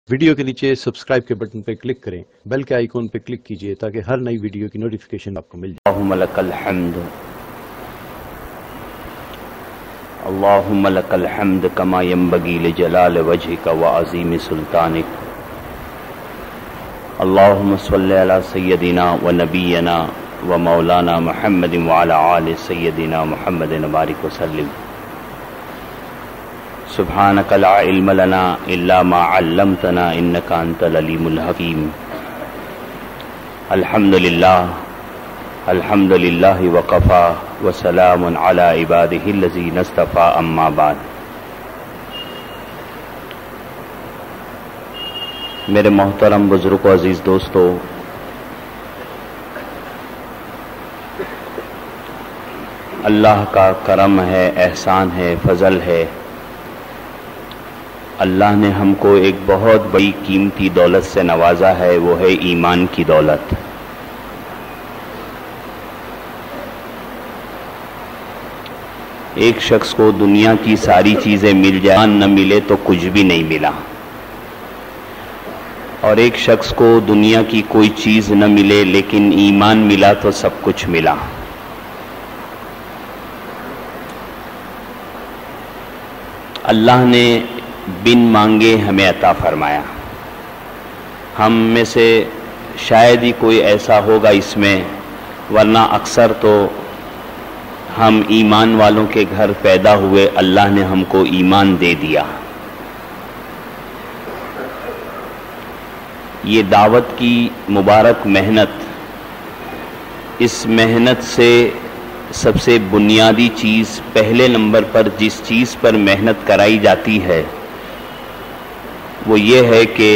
Video کے نیچے subscribe کے بٹن پہ کلک کریں، بیل کے آئیکن پہ کلک کیجئے تاکہ ہر نئی ویڈیو کی نوٹیفیکیشن آپ کو مل جائے۔ اللہم لک الحمد، اللہم لک الحمد کما ینبغی لجلال وجہک وعظیم سلطانک۔ اللہم صلی علی سیدنا و نبینا و مولانا محمد وعلی آل سیدنا محمد بارک وسلم۔ سبحانک لا علم لنا الا ما علمتنا انک انت العلیم الحکیم۔ الحمد للہ وقفا وسلام علی عبادہ الذین اصطفیٰ، اما بعد۔ میرے محترم بزرگ و عزیز دوستو، اللہ کا کرم ہے، احسان ہے، فضل ہے، اللہ نے ہم کو ایک بہت بڑی قیمتی دولت سے نوازا ہے، وہ ہے ایمان کی دولت۔ ایک شخص کو دنیا کی ساری چیزیں مل جائیں، ایمان نہ ملے تو کچھ بھی نہیں ملا، اور ایک شخص کو دنیا کی کوئی چیز نہ ملے لیکن ایمان ملا تو سب کچھ ملا۔ اللہ نے بن مانگے ہمیں عطا فرمایا۔ ہم میں سے شاید ہی کوئی ایسا ہوگا اس میں، ورنہ اکثر تو ہم ایمان والوں کے گھر پیدا ہوئے، اللہ نے ہم کو ایمان دے دیا۔ یہ دعوت کی مبارک محنت، اس محنت سے سب سے بنیادی چیز، پہلے نمبر پر جس چیز پر محنت کرائی جاتی ہے وہ یہ ہے کہ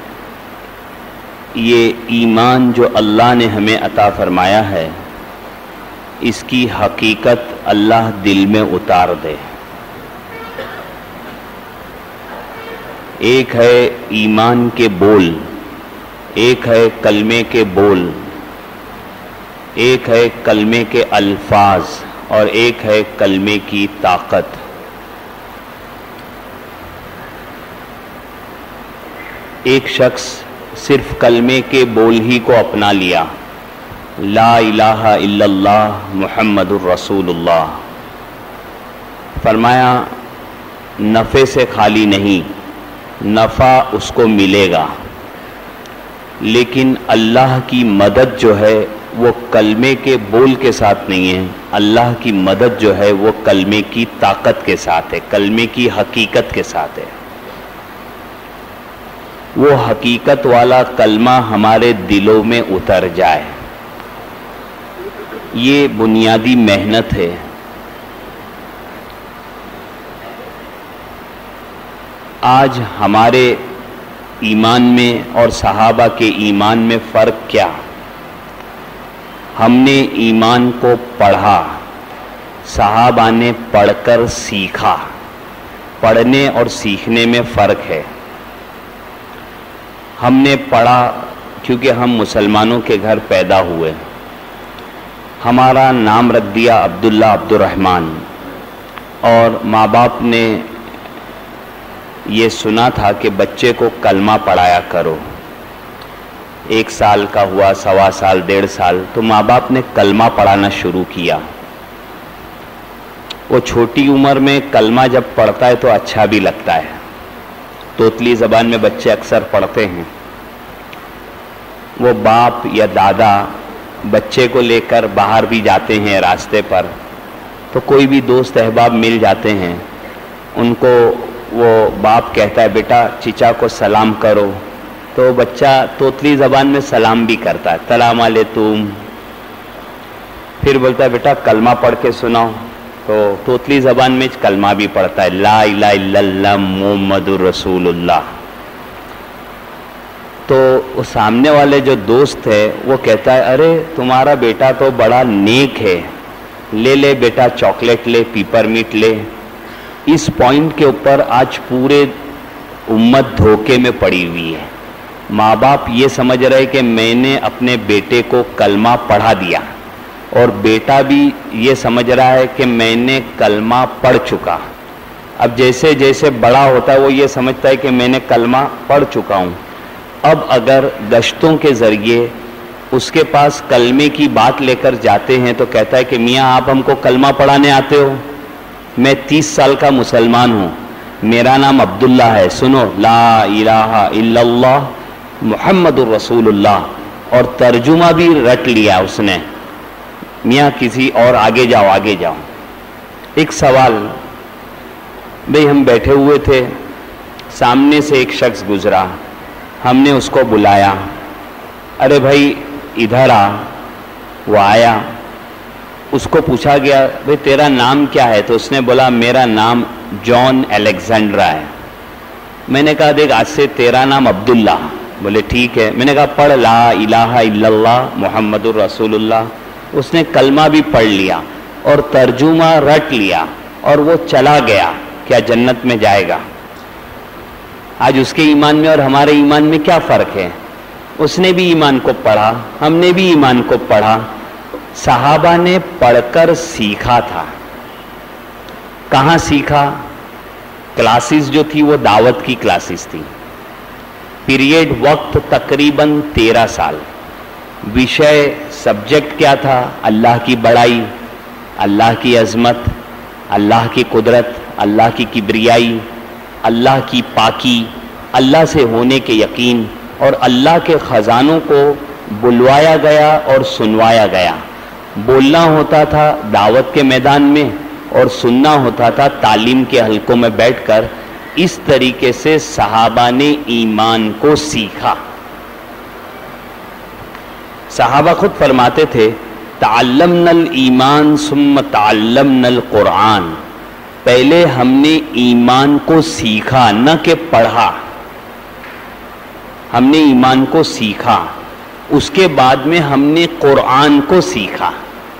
یہ ایمان جو اللہ نے ہمیں عطا فرمایا ہے، اس کی حقیقت اللہ دل میں اتار دے۔ ایک ہے ایمان کے بول، ایک ہے کلمے کے بول، ایک ہے کلمے کے الفاظ، اور ایک ہے کلمے کی طاقت۔ ایک شخص صرف کلمے کے بول ہی کو اپنا لیا، لا الہ الا اللہ محمد الرسول اللہ، فرمایا نفع سے خالی نہیں، نفع اس کو ملے گا، لیکن اللہ کی مدد جو ہے وہ کلمے کے بول کے ساتھ نہیں ہے، اللہ کی مدد جو ہے وہ کلمے کی طاقت کے ساتھ ہے، کلمے کی حقیقت کے ساتھ ہے۔ وہ حقیقت والا کلمہ ہمارے دلوں میں اتر جائے، یہ بنیادی محنت ہے۔ آج ہمارے ایمان میں اور صحابہ کے ایمان میں فرق کیا؟ ہم نے ایمان کو پڑھا، صحابہ نے پڑھ کر سیکھا۔ پڑھنے اور سیکھنے میں فرق ہے۔ ہم نے پڑھا کیونکہ ہم مسلمانوں کے گھر پیدا ہوئے، ہمارا نام رکھ دیا عبداللہ عبد الرحمن، اور ماں باپ نے یہ سنا تھا کہ بچے کو کلمہ پڑھایا کرو۔ 1 سال کا ہوا، 1.25 سال، 1.5 سال، تو ماں باپ نے کلمہ پڑھانا شروع کیا۔ وہ چھوٹی عمر میں کلمہ جب پڑھتا ہے تو اچھا بھی لگتا ہے، توتلی زبان میں بچے اکثر پڑھتے ہیں۔ وہ باپ یا دادا بچے کو لے کر باہر بھی جاتے ہیں راستے پر، تو کوئی بھی دوست احباب مل جاتے ہیں، ان کو وہ باپ کہتا ہے بیٹا چچا کو سلام کرو، تو بچہ توتلی زبان میں سلام بھی کرتا ہے، سلام علیکم، پھر بولتا ہے بیٹا کلمہ پڑھ کے سناؤ، تو توتلی زبان میں کلمہ بھی پڑھتا ہے، لا الہ الا اللہ محمد الرسول اللہ۔ تو وہ سامنے والے جو دوست ہے وہ کہتا ہے ارے تمہارا بیٹا تو بڑا نیک ہے، لے لے بیٹا چاکلیٹ لے، پیپر میٹ لے۔ اس پوائنٹ کے اوپر آج پورے امت دھوکے میں پڑی ہوئی ہے۔ ماں باپ یہ سمجھ رہے کہ میں نے اپنے بیٹے کو کلمہ پڑھا دیا، اور بیٹا بھی یہ سمجھ رہا ہے کہ میں نے کلمہ پڑھ چکا۔ اب جیسے جیسے بڑا ہوتا ہے وہ یہ سمجھتا ہے کہ میں نے کلمہ پڑھ چکا ہوں. اب اگر گشتوں کے ذریعے اس کے پاس کلمے کی بات لے کر جاتے ہیں تو کہتا ہے کہ میاں آپ ہم کو کلمہ پڑھانے آتے ہو؟ میں 30 سال کا مسلمان ہوں, میرا نام عبداللہ ہے, سنو لا الہ الا اللہ محمد الرسول اللہ, اور ترجمہ بھی رٹ لیا اس نے. میاں کسی اور آگے جاؤ آگے جاؤ. ایک سوال, بھئی ہم بیٹھے ہوئے تھے, سامنے سے ایک شخص گزرا, ہم نے اس کو بلایا, ارے بھائی ادھر آ. وہ آیا, اس کو پوچھا گیا بھئی تیرا نام کیا ہے؟ تو اس نے بولا میرا نام جان الیگزینڈرا ہے. میں نے کہا دیکھ آج سے تیرا نام عبداللہ. بولے ٹھیک ہے. میں نے کہا پڑھ لا الہ الا اللہ محمد الرسول اللہ. اس نے کلمہ بھی پڑھ لیا اور ترجمہ رٹ لیا اور وہ چلا گیا. کیا جنت میں جائے گا؟ آج اس کے ایمان میں اور ہمارے ایمان میں کیا فرق ہے؟ اس نے بھی ایمان کو پڑھا, ہم نے بھی ایمان کو پڑھا. صحابہ نے پڑھ کر سیکھا تھا. کہاں سیکھا؟ کلاسز جو تھی وہ دعوت کی کلاسز تھی. پیریڈ وقت تقریباً 13 سال. وشے سبجیکٹ کیا تھا؟ اللہ کی بڑائی, اللہ کی عظمت, اللہ کی قدرت, اللہ کی کبریائی, اللہ کی پاکی, اللہ سے ہونے کے یقین, اور اللہ کے خزانوں کو بلوایا گیا اور سنوایا گیا. بولنا ہوتا تھا دعوت کے میدان میں اور سننا ہوتا تھا تعلیم کے حلقوں میں بیٹھ کر. اس طریقے سے صحابہ نے ایمان کو سیکھا. صحابہ خود فرماتے تھے تعلمنا الایمان ثم تعلمنا القرآن. پہلے ہم نے ایمان کو سیکھا, نہ کہ پڑھا. ہم نے ایمان کو سیکھا, اس کے بعد میں ہم نے قرآن کو سیکھا.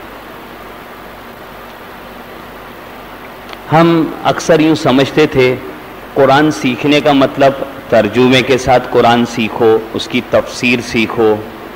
ہم اکثر یوں سمجھتے تھے قرآن سیکھنے کا مطلب ترجمے کے ساتھ قرآن سیکھو, اس کی تفسیر سیکھو.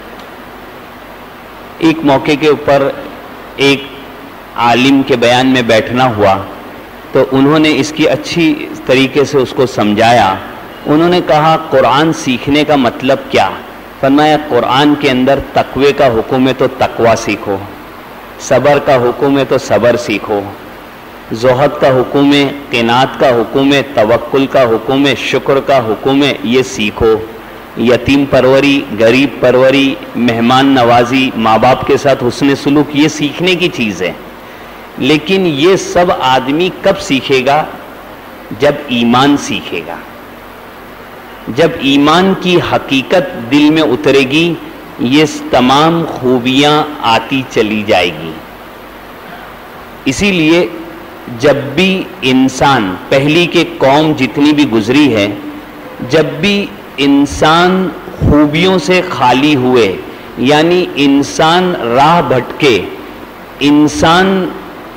ایک موقع کے اوپر ایک عالم کے بیان میں بیٹھنا ہوا تو انہوں نے اس کی اچھی طریقے سے اس کو سمجھایا. انہوں نے کہا قرآن سیکھنے کا مطلب کیا؟ فرمایا قرآن کے اندر تقوی کا حکم ہے تو تقوی سیکھو, صبر کا حکم ہے تو صبر سیکھو, زہد کا حکم ہے, قناعت کا حکم ہے, توکل کا حکم ہے, شکر کا حکم ہے, یہ سیکھو. یتیم پروری, غریب پروری, مہمان نوازی, ماں باپ کے ساتھ حسن سلوک, یہ سیکھنے کی چیز ہے. لیکن یہ سب آدمی کب سیکھے گا؟ جب ایمان سیکھے گا. جب ایمان کی حقیقت دل میں اترے گی یہ تمام خوبیاں آتی چلی جائے گی. اسی لیے جب بھی انسان, پہلی کے قوم جتنی بھی گزری ہے, جب بھی انسان خوبیوں سے خالی ہوئے, یعنی انسان راہ بھٹکے, انسان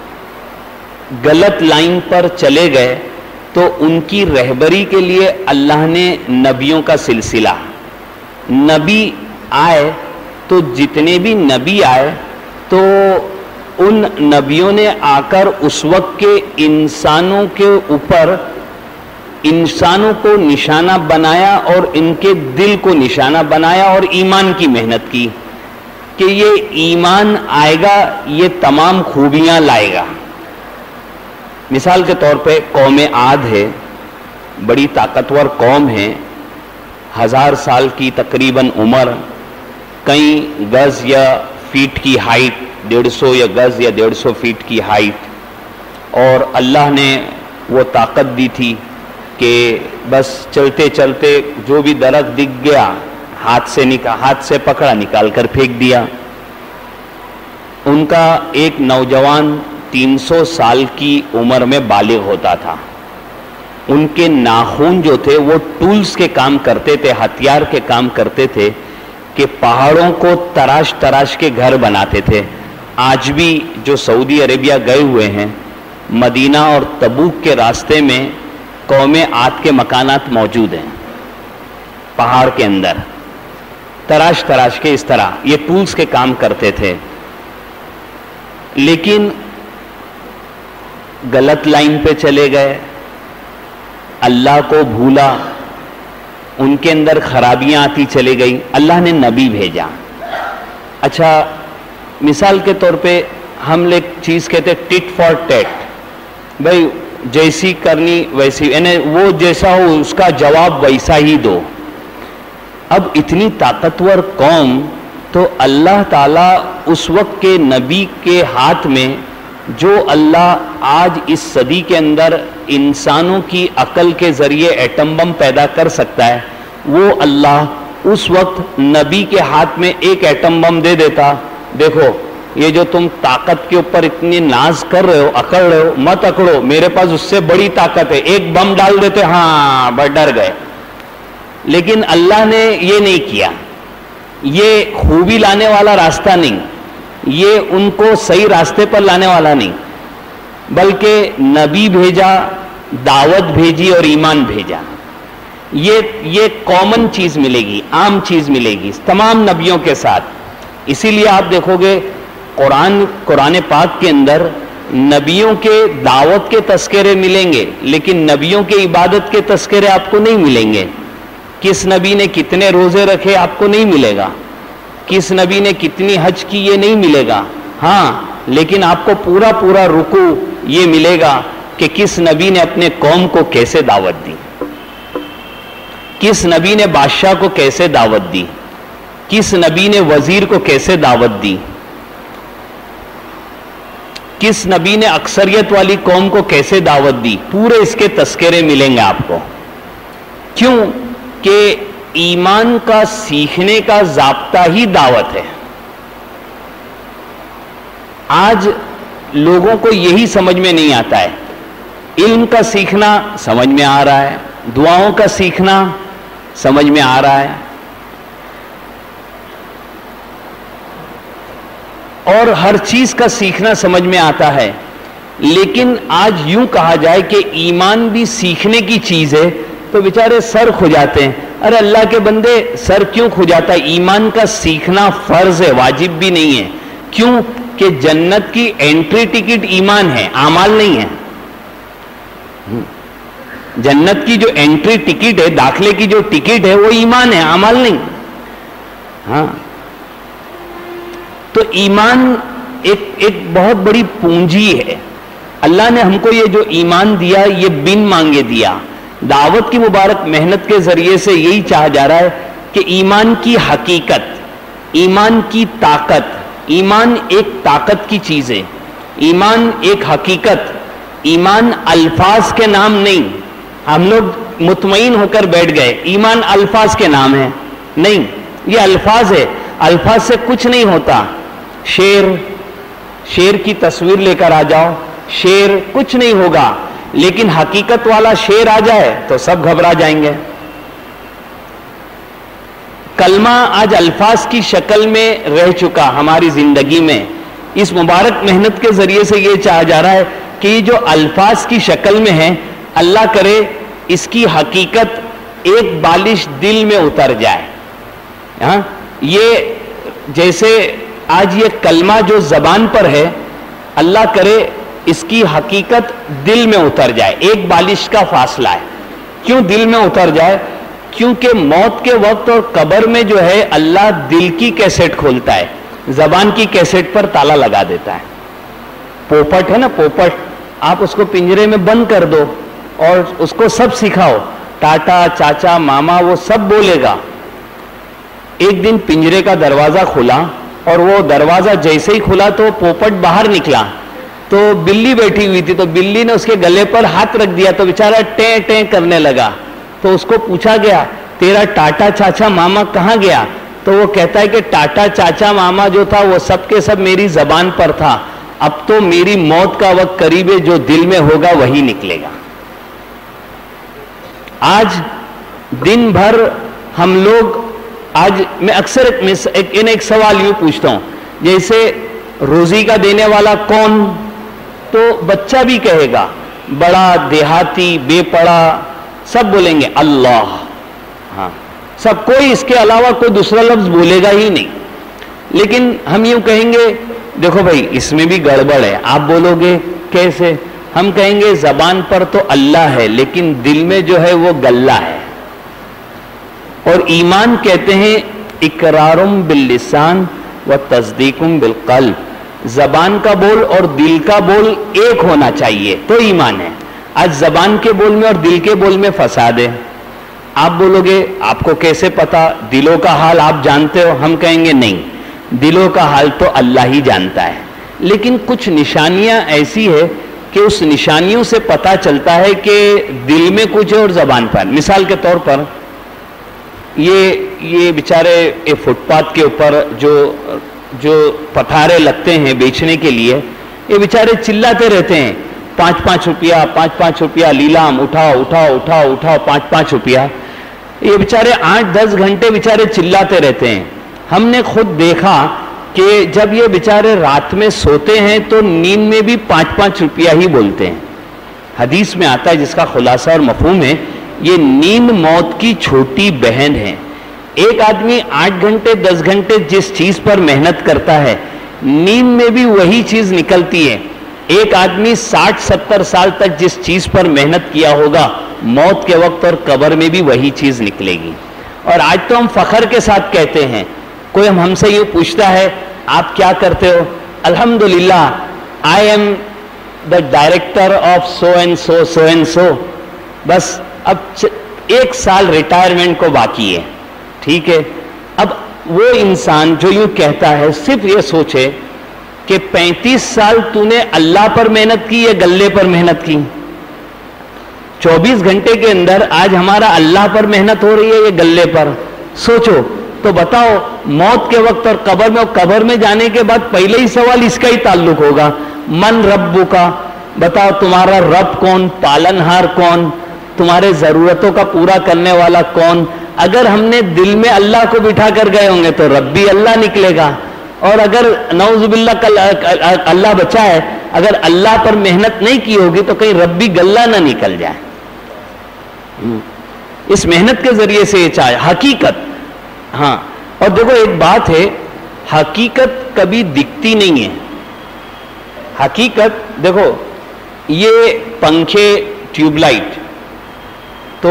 غلط لائن پر چلے گئے, تو ان کی رہبری کے لیے اللہ نے نبیوں کا سلسلہ, نبی آئے تو جتنے بھی نبی آئے تو ان نبیوں نے آ کر اس وقت کے انسانوں کے اوپر انسانوں کو نشانہ بنایا اور ان کے دل کو نشانہ بنایا اور ایمان کی محنت کی کہ یہ ایمان آئے گا, یہ تمام خوبیاں لائے گا. مثال کے طور پہ قوم عاد ہے, بڑی طاقتور قوم ہے, 1000 سال کی تقریباً عمر, کئی گز یا فیٹ کی ہائٹ, 150 یا گز یا 150 فیٹ کی ہائٹ, اور اللہ نے وہ طاقت دی تھی کہ بس چلتے چلتے جو بھی درخت دکھ گیا ہاتھ سے پکڑا, نکال کر پھینک دیا. ان کا ایک نوجوان 300 سال کی عمر میں بالغ ہوتا تھا. ان کے ناخن جو تھے وہ ٹولز کے کام کرتے تھے, ہتھیار کے کام کرتے تھے کہ پہاڑوں کو تراش تراش کے گھر بناتے تھے. آج بھی جو سعودی عربیہ گئے ہوئے ہیں, مدینہ اور تبوک کے راستے میں قوم عاد کے مکانات موجود ہیں, پہاڑ کے اندر تراش تراش کے اس طرح یہ ٹولز کے کام کرتے تھے. لیکن غلط لائن پہ چلے گئے, اللہ کو بھولا, ان کے اندر خرابیاں آتی چلی گئی, اللہ نے نبی بھیجا. اچھا مثال کے طور پہ ہم ایک چیز کہتے ہیں ٹٹ فار ٹیٹ, بھائی جیسی کرنی ویسی, یعنی وہ جیسا ہو اس کا جواب ویسا ہی دو. اب اتنی طاقتور قوم, تو اللہ تعالیٰ اس وقت کے نبی کے ہاتھ میں, جو اللہ آج اس صدی کے اندر انسانوں کی عقل کے ذریعے ایٹم بم پیدا کر سکتا ہے, وہ اللہ اس وقت نبی کے ہاتھ میں ایک ایٹم بم دے دیتا. دیکھو یہ جو تم طاقت کے اوپر اتنی ناز کر رہے ہو, اکڑ رہے ہو, مت اکڑو, میرے پاس اس سے بڑی طاقت ہے, ایک بم ڈال دیتے, ہاں بس ڈر گئے. لیکن اللہ نے یہ نہیں کیا. یہ خوبی لانے والا راستہ نہیں, یہ ان کو صحیح راستے پر لانے والا نہیں, بلکہ نبی بھیجا, دعوت بھیجی اور ایمان بھیجا. یہ کامن چیز ملے گی, عام چیز ملے گی تمام نبیوں کے ساتھ. اسی لیے آپ دیکھو گے قرآن پاک کے اندر نبیوں کے دعوت کے تذکرے ملیں گے, لیکن نبیوں کے عبادت کے تذکرے آپ کو نہیں ملیں گے. کس نبی نے کتنے روزے رکھے آپ کو نہیں ملے گا, کس نبی نے کتنی حج کی یہ نہیں ملے گا. ہاں لیکن آپ کو پورا رکوع یہ ملے گا کہ کس نبی نے اپنے قوم کو کیسے دعوت دی, کس نبی نے بادشاہ کو کیسے دعوت دی, کس نبی نے وزیر کو کیسے دعوت دی, کس نبی نے اکثریت والی قوم کو کیسے دعوت دی. پورے اس کے تذکرے ملیں گے آپ کو. کیوں کہ ایمان کا سیکھنے کا ضابطہ ہی دعوت ہے. آج لوگوں کو یہی سمجھ میں نہیں آتا ہے. علم کا سیکھنا سمجھ میں آ رہا ہے, دعاؤں کا سیکھنا سمجھ میں آ رہا ہے, اور ہر چیز کا سیکھنا سمجھ میں آتا ہے. لیکن آج یوں کہا جائے کہ ایمان بھی سیکھنے کی چیز ہے تو بیچارے سر کھجاتے ہیں. ارے اللہ کے بندے سر کیوں کھجاتا ہے؟ ایمان کا سیکھنا فرض ہے, واجب بھی نہیں ہے. کیوں کہ جنت کی انٹری ٹکٹ ایمان ہے, اعمال نہیں ہے. جنت کی جو انٹری ٹکٹ ہے, داخلے کی جو ٹکٹ ہے, وہ ایمان ہے, اعمال نہیں. ہاں تو ایمان ایک بہت بڑی پونجی ہے. اللہ نے ہم کو یہ جو ایمان دیا یہ بن مانگے دیا. دعوت کی مبارک محنت کے ذریعے سے یہی چاہا جا رہا ہے کہ ایمان کی حقیقت, ایمان کی طاقت, ایمان ایک طاقت کی چیز ہے, ایمان ایک حقیقت. ایمان الفاظ کے نام نہیں. ہم لوگ مطمئن ہو کر بیٹھ گئے ایمان الفاظ کے نام ہے. نہیں, یہ الفاظ ہے, الفاظ سے کچھ نہیں ہوتا. شیر کی تصویر لے کر آ جاؤ, شیر کچھ نہیں ہوگا, لیکن حقیقت والا شیر آ جائے تو سب گھبرا جائیں گے. کلمہ آج الفاظ کی شکل میں رہ چکا ہماری زندگی میں. اس مبارک محنت کے ذریعے سے یہ چاہا جا رہا ہے کہ یہ جو الفاظ کی شکل میں ہے, اللہ کرے اس کی حقیقت ایک بالش دل میں اتر جائے. ہاں یہ جیسے آج یہ کلمہ جو زبان پر ہے, اللہ کرے اس کی حقیقت دل میں اتر جائے. ایک بالش کا فاصلہ ہے. کیوں دل میں اتر جائے؟ کیونکہ موت کے وقت اور قبر میں جو ہے اللہ دل کی کیسٹ کھولتا ہے, زبان کی کیسٹ پر تالا لگا دیتا ہے. پوپٹ ہے نا, پوپٹ, آپ اس کو پنجرے میں بند کر دو اور اس کو سب سکھاؤ, ٹاٹا, چاچا, ماما, وہ سب بولے گا. ایک دن پنجرے کا دروازہ کھلا, اور وہ دروازہ جیسے ہی کھلا تو پوپٹ باہر نکلا, تو بلی بیٹھی ہوئی تھی, تو بلی نے اس کے گلے پر ہاتھ رکھ دیا, تو بیچارہ ٹیں ٹیں کرنے لگا. تو اس کو پوچھا گیا تیرا ٹاٹا, چاچا, ماما کہاں گیا؟ تو وہ کہتا ہے کہ ٹاٹا, چاچا, ماما جو تھا وہ سب کے سب میری زبان پر تھا, اب تو میری موت کا وقت قریب ہے, جو دل میں ہوگا وہی نکلے گا. آج دن بھر ہم لوگ, آج میں اکثر ایک سوال یوں پوچھتا ہوں, جیسے روزی کا دینے والا کون؟ تو بچہ بھی کہے گا, بڑا, دیہاتی, بے پڑھا, سب بولیں گے اللہ. ہاں سب, کوئی اس کے علاوہ کوئی دوسرا لفظ بولے گا ہی نہیں. لیکن ہم یوں کہیں گے دیکھو بھائی اس میں بھی گڑبڑ ہے, آپ بولو گے کیسے؟ ہم کہیں گے زبان پر تو اللہ ہے لیکن دل میں جو ہے وہ گلہ ہے. اور ایمان کہتے ہیں اقرارم باللسان و تصدیقم بالقلب. زبان کا بول اور دل کا بول ایک ہونا چاہیے تو ایمان ہے. آج زبان کے بول میں اور دل کے بول میں فساد ہے. آپ بولو گے آپ کو کیسے پتا, دلوں کا حال آپ جانتے ہو. ہم کہیں گے نہیں, دلوں کا حال تو اللہ ہی جانتا ہے, لیکن کچھ نشانیاں ایسی ہے کہ اس نشانیوں سے پتا چلتا ہے کہ دل میں کچھ ہے اور زبان پر. مثال کے طور پر یہ بیچارے فٹ پاتھ کے اوپر جو پٹھارے لگتے ہیں بیچنے کے لیے, یہ بیچارے چلاتے رہتے ہیں 5-5 روپیہ 5-5 روپیہ لیلام, اٹھاؤ اٹھاؤ اٹھاؤ اٹھاؤ 5-5 روپیہ. یہ بیچارے 8-10 گھنٹے بیچارے چلاتے رہتے ہیں. ہم نے خود دیکھا کہ جب یہ بیچارے رات میں سوتے ہیں تو نیند میں بھی 5-5 روپیہ ہی بولتے ہیں. حدیث میں آتا ہے جس کا خلاصہ اور مفہوم ہے, یہ نیند موت کی چھوٹی بہن ہے. ایک آدمی 8 گھنٹے 10 گھنٹے جس چیز پر محنت کرتا ہے نیند میں بھی وہی چیز نکلتی ہے. ایک آدمی 60-70 سال تک جس چیز پر محنت کیا ہوگا موت کے وقت اور قبر میں بھی وہی چیز نکلے گی. اور آج تو ہم فخر کے ساتھ کہتے ہیں, کوئی ہم سے یہ پوچھتا ہے آپ کیا کرتے ہو, الحمدللہ I am the director of so and so so and so. بس اب 1 سال ریٹائرمنٹ کو باقی ہے. ٹھیک ہے, اب وہ انسان جو یوں کہتا ہے صرف یہ سوچے کہ 35 سال تو نے اللہ پر محنت کی یا گلے پر محنت کی. 24 گھنٹے کے اندر آج ہمارا اللہ پر محنت ہو رہی ہے یا گلے پر. سوچو تو بتاؤ موت کے وقت اور قبر میں جانے کے بعد پہلے ہی سوال اس کا ہی تعلق ہوگا, من ربو کا, بتاؤ تمہارا رب کون, پالنہار کون, تمہارے ضرورتوں کا پورا کرنے والا کون. اگر ہم نے دل میں اللہ کو بٹھا کر گئے ہوں گے تو رب بھی اللہ نکلے گا, اور اگر نعوذ باللہ اللہ بچائے اگر اللہ پر محنت نہیں کی ہوگی تو کہیں رب بھی گلہ نہ نکل جائے. اس محنت کے ذریعے سے یہ چاہے حقیقت. ہاں, اور دیکھو ایک بات ہے, حقیقت کبھی دکھتی نہیں ہے. حقیقت دیکھو, یہ پنکھے ٹیوب لائٹ, تو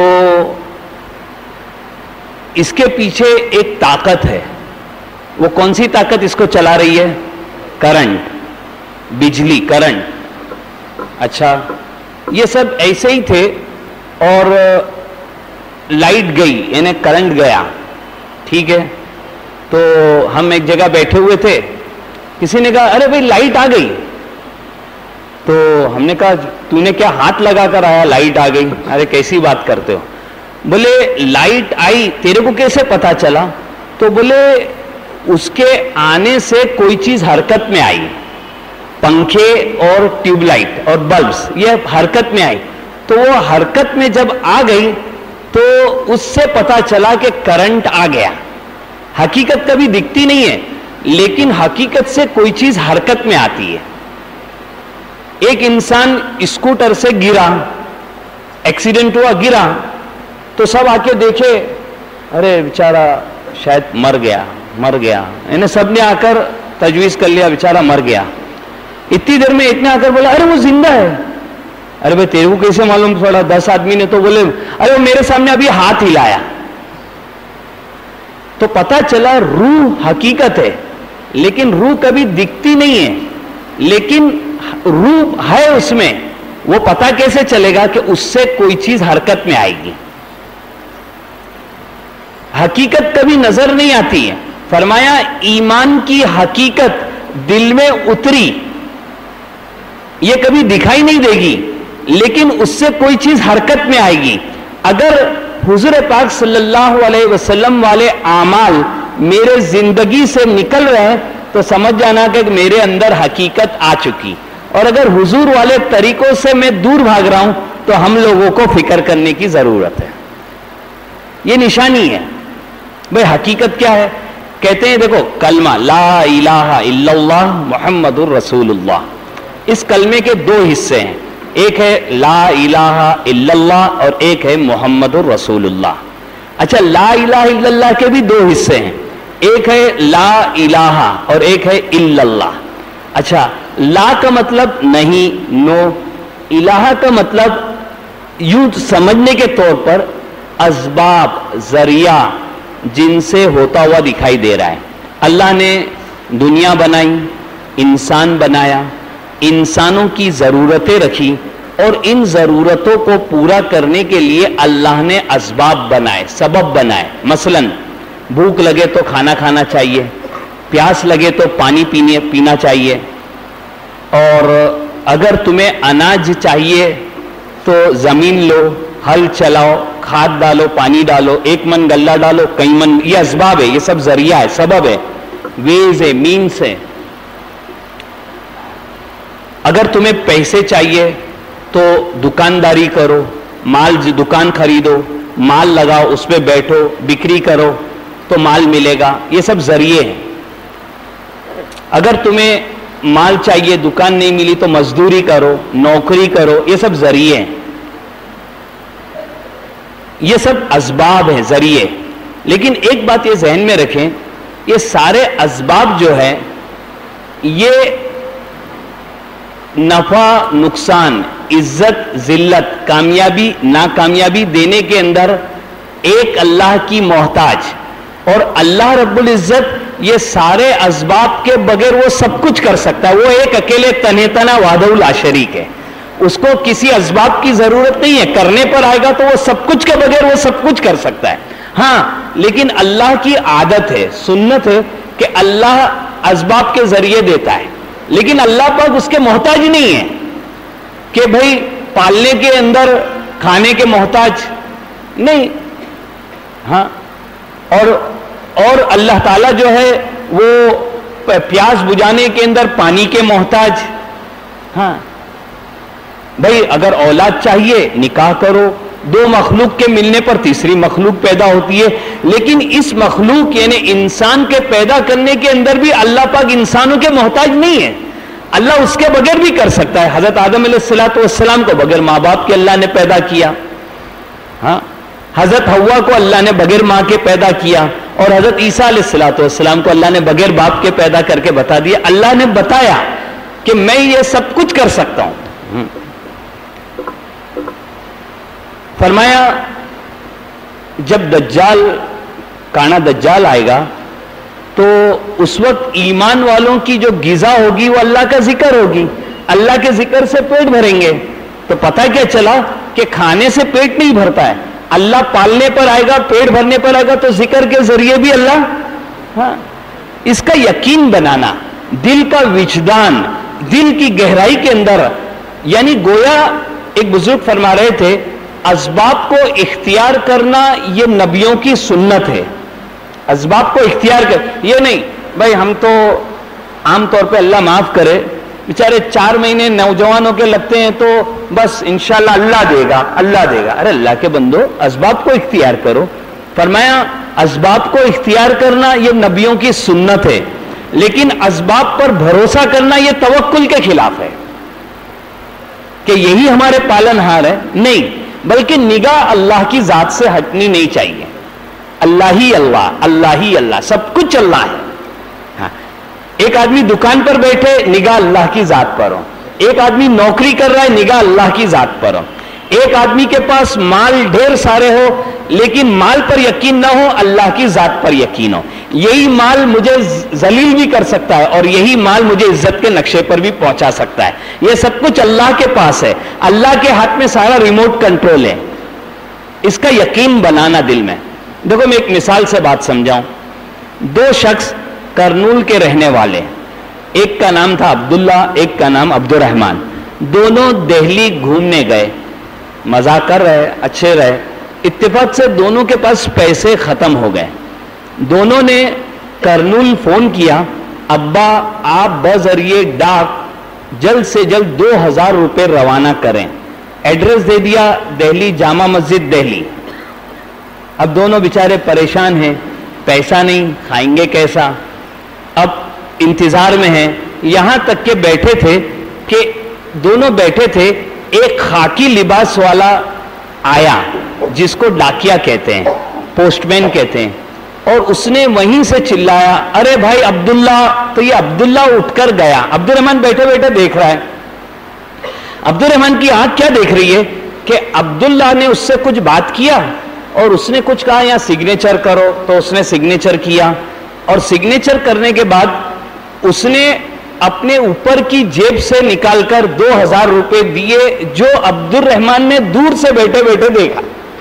اس کے پیچھے ایک طاقت ہے. وہ کون سی طاقت اس کو چلا رہی ہے؟ کرنٹ, بجلی, کرنٹ. اچھا, یہ سب ایسے ہی تھے اور لائٹ گئی یعنی کرنٹ گیا. ٹھیک ہے, تو ہم ایک جگہ بیٹھے ہوئے تھے, کسی نے کہا ارے بھائی لائٹ آ گئی. تو ہم نے کہا تو نے کیا ہاتھ لگا کر آیا لائٹ آ گئی؟ ارے کیسی بات کرتے ہو. بولے لائٹ آئی تیرے کو کیسے پتا چلا؟ تو بولے اس کے آنے سے کوئی چیز حرکت میں آئی, پنکھے اور ٹیوب لائٹ اور بلبس یہ حرکت میں آئی. تو وہ حرکت میں جب آ گئی تو اس سے پتا چلا کہ کرنٹ آ گیا. حقیقت کبھی دکھتی نہیں ہے, لیکن حقیقت سے کوئی چیز حرکت میں آتی ہے. ایک انسان اسکوٹر سے گرا, ایکسیڈنٹ ہوا, گرا, تو سب آ کے دیکھے ارے بیچارہ شاید مر گیا. انہیں سب نے آ کر تجویز کر لیا بیچارہ مر گیا. اتنی دیر میں اتنے آ کر بولا ارے وہ زندہ ہے. ارے بھائی تیرے کو کیسے معلوم پڑا؟ 10 آدمی نے تو بولے ارے وہ میرے سامنے ابھی ہاتھ ہلایا. تو پتا چلا روح حقیقت ہے, لیکن روح کبھی دکھتی نہیں ہے, لیکن روح ہے اس میں. وہ پتا کیسے چلے گا کہ اس سے کوئی چیز حرکت میں آئے گی. حقیقت کبھی نظر نہیں آتی ہے. فرمایا ایمان کی حقیقت دل میں اتری, یہ کبھی دکھائی نہیں دے گی, لیکن اس سے کوئی چیز حرکت میں آئے گی. اگر حضور پاک صلی اللہ علیہ وسلم والے اعمال میرے زندگی سے نکل رہے ہیں تو سمجھ جانا کہ میرے اندر حقیقت آ چکی. اور اگر حضور والے طریقوں سے میں دور بھاگ رہا ہوں تو ہم لوگوں کو فکر کرنے کی ضرورت ہے. یہ نشانی ہے. بھئی حقیقت کیا ہے؟ کہتے ہیں دیکھو کلمہ لا الہ الا اللہ محمد الرسول اللہ, اس کلمے کے 2 حصے ہیں, ایک ہے لا الہ الا اللہ اور ایک ہے محمد الرسول اللہ. اچھا لا الہ الا اللہ کے بھی 2 حصے ہیں, ایک ہے لا الہ اور ایک ہے الا اللہ. اچھا لا کا مطلب نہیں, نو, الہ کا مطلب یوں سمجھنے کے طور پر اسباب، ذریعہ جن سے ہوتا ہوا دکھائی دے رہا ہے. اللہ نے دنیا بنائی، انسان بنایا، انسانوں کی ضرورتیں رکھی، اور ان ضرورتوں کو پورا کرنے کے لیے اللہ نے اسباب بنائے، سبب بنائے. مثلا بھوک لگے تو کھانا کھانا چاہیے، پیاس لگے تو پانی پینا چاہیے، اور اگر تمہیں اناج چاہیے تو زمین لو، ہل چلاؤ، کھاد ڈالو، پانی ڈالو، 1 من غلہ ڈالو، کئی من. یہ اسباب ہے، یہ سب ذریعہ ہے، سبب ہے، ویز ہے، مینس ہے. اگر تمہیں پیسے چاہیے تو دکانداری کرو، دکان خریدو، مال لگاؤ، اس پہ بیٹھو، بکری کرو تو مال ملے گا. یہ سب ذریعے ہیں. اگر تمہیں مال چاہیے، دکان نہیں ملی تو مزدوری کرو، نوکری کرو، یہ سب ذریعے ہیں. یہ سب اسباب ہیں، ذریعے. لیکن ایک بات یہ ذہن میں رکھیں، یہ سارے اسباب جو ہیں یہ نفع نقصان، عزت ذلت، کامیابی ناکامیابی دینے کے اندر ایک اللہ کی محتاج، اور اللہ رب العزت یہ سارے اسباب کے بغیر وہ سب کچھ کر سکتا ہے. وہ ایک اکیلے تنہا وحدہ لا شریک ہے، اس کو کسی اسباب کی ضرورت نہیں ہے. کرنے پر آئے گا تو وہ سب کچھ کے بغیر وہ سب کچھ کر سکتا ہے. ہاں لیکن اللہ کی عادت ہے، سنت ہے کہ اللہ اسباب کے ذریعے دیتا ہے، لیکن اللہ پاک اس کے محتاج نہیں ہے کہ بھائی پالنے کے اندر کھانے کے محتاج نہیں. ہاں اور اللہ تعالیٰ جو ہے وہ پیاس بجھانے کے اندر پانی کے محتاج. ہاں بھائی اگر اولاد چاہیے نکاح کرو، 2 مخلوق کے ملنے پر تیسری مخلوق پیدا ہوتی ہے. لیکن اس مخلوق یعنی انسان کے پیدا کرنے کے اندر بھی اللہ پاک انسانوں کے محتاج نہیں ہے. اللہ اس کے بغیر بھی کر سکتا ہے. حضرت آدم علیہ السلام کو بغیر ماں باپ کے اللہ نے پیدا کیا. ہاں حضرت حوا کو اللہ نے بغیر ماں کے پیدا کیا، اور حضرت عیسیٰ علیہ السلام کو اللہ نے بغیر باپ کے پیدا کر کے بتا دیا. اللہ نے بتایا کہ میں یہ سب کچھ کر سکتا ہوں. فرمایا جب کانا دجال آئے گا تو اس وقت ایمان والوں کی جو غذا ہوگی وہ اللہ کا ذکر ہوگی. اللہ کے ذکر سے پیٹ بھریں گے. تو پتہ کیا چلا کہ کھانے سے پیٹ نہیں بھرتا ہے. اللہ پالنے پر آئے گا، پیٹ بھرنے پر آئے گا تو ذکر کے ذریعے بھی اللہ. ہاں اس کا یقین بنانا، دل کا وجدان، دل کی گہرائی کے اندر. یعنی گویا ایک بزرگ فرما رہے تھے اسباب کو اختیار کرنا یہ نبیوں کی سنت ہے. اسباب کو اختیار یہ نہیں بھائی ہم تو عام طور پہ اللہ معاف کرے بیچارے 4 مہینے نوجوانوں کے لگتے ہیں تو بس انشاءاللہ اللہ دے گا اللہ دے گا. ارے اللہ کے بندو اسباب کو اختیار کرو. فرمایا اسباب کو اختیار کرنا یہ نبیوں کی سنت ہے، لیکن اسباب پر بھروسہ کرنا یہ توکل کے خلاف ہے کہ یہی ہمارے پالن ہار ہے. نہیں، بلکہ نگاہ اللہ کی ذات سے ہٹنی نہیں چاہیے. اللہ ہی اللہ، اللہ ہی اللہ، سب کچھ اللہ ہے. ہاں ایک آدمی دکان پر بیٹھے نگاہ اللہ کی ذات پر ہو، ایک آدمی نوکری کر رہا ہے نگاہ اللہ کی ذات پر ہو، ایک آدمی کے پاس مال ڈھیر سارے ہو لیکن مال پر یقین نہ ہو، اللہ کی ذات پر یقین ہو. یہی مال مجھے ذلیل بھی کر سکتا ہے اور یہی مال مجھے عزت کے نقشے پر بھی پہنچا سکتا ہے. یہ سب کچھ اللہ کے پاس ہے، اللہ کے ہاتھ میں سارا ریموٹ کنٹرول ہے. اس کا یقین بنانا دل میں. دیکھو میں ایک مثال سے بات سمجھاؤں. 2 شخص کرنول کے رہنے والے، ایک کا نام تھا عبداللہ، ایک کا نام عبد الرحمن. دونوں دہلی گھومنے گئے، مزہ کر رہے، اچھے رہے. اتفاق سے دونوں کے پاس پیسے ختم ہو گئے. دونوں نے کرنول فون کیا، ابا آپ بذریعے ڈاک جلد سے جلد 2000 روپے روانہ کریں. ایڈریس دے دیا، دہلی جامع مسجد دہلی. اب دونوں بیچارے پریشان ہیں، پیسہ نہیں، کھائیں گے کیسا. اب انتظار میں ہیں. یہاں تک کہ بیٹھے تھے کہ دونوں بیٹھے تھے، ایک خاکی لباس والا آیا جس کو ڈاکیا کہتے ہیں، پوسٹ مین کہتے ہیں، اور اس نے وہیں سے چلایا ارے بھائی عبداللہ. تو یہ عبداللہ اٹھ کر گیا. عبد الرحمن بیٹھے بیٹھے دیکھ رہا ہے. عبد الرحمان کی آنکھ کیا دیکھ رہی ہے کہ عبداللہ نے اس سے کچھ بات کیا اور اس نے کچھ کہا یہاں سگنیچر کرو، تو اس نے سگنیچر کیا، اور سگنیچر کرنے کے بعد اس نے اپنے اوپر کی جیب سے نکال کر 2000 روپے دیے، جو عبد الرحمان نے دور سے بیٹھے بیٹھے دیکھا۔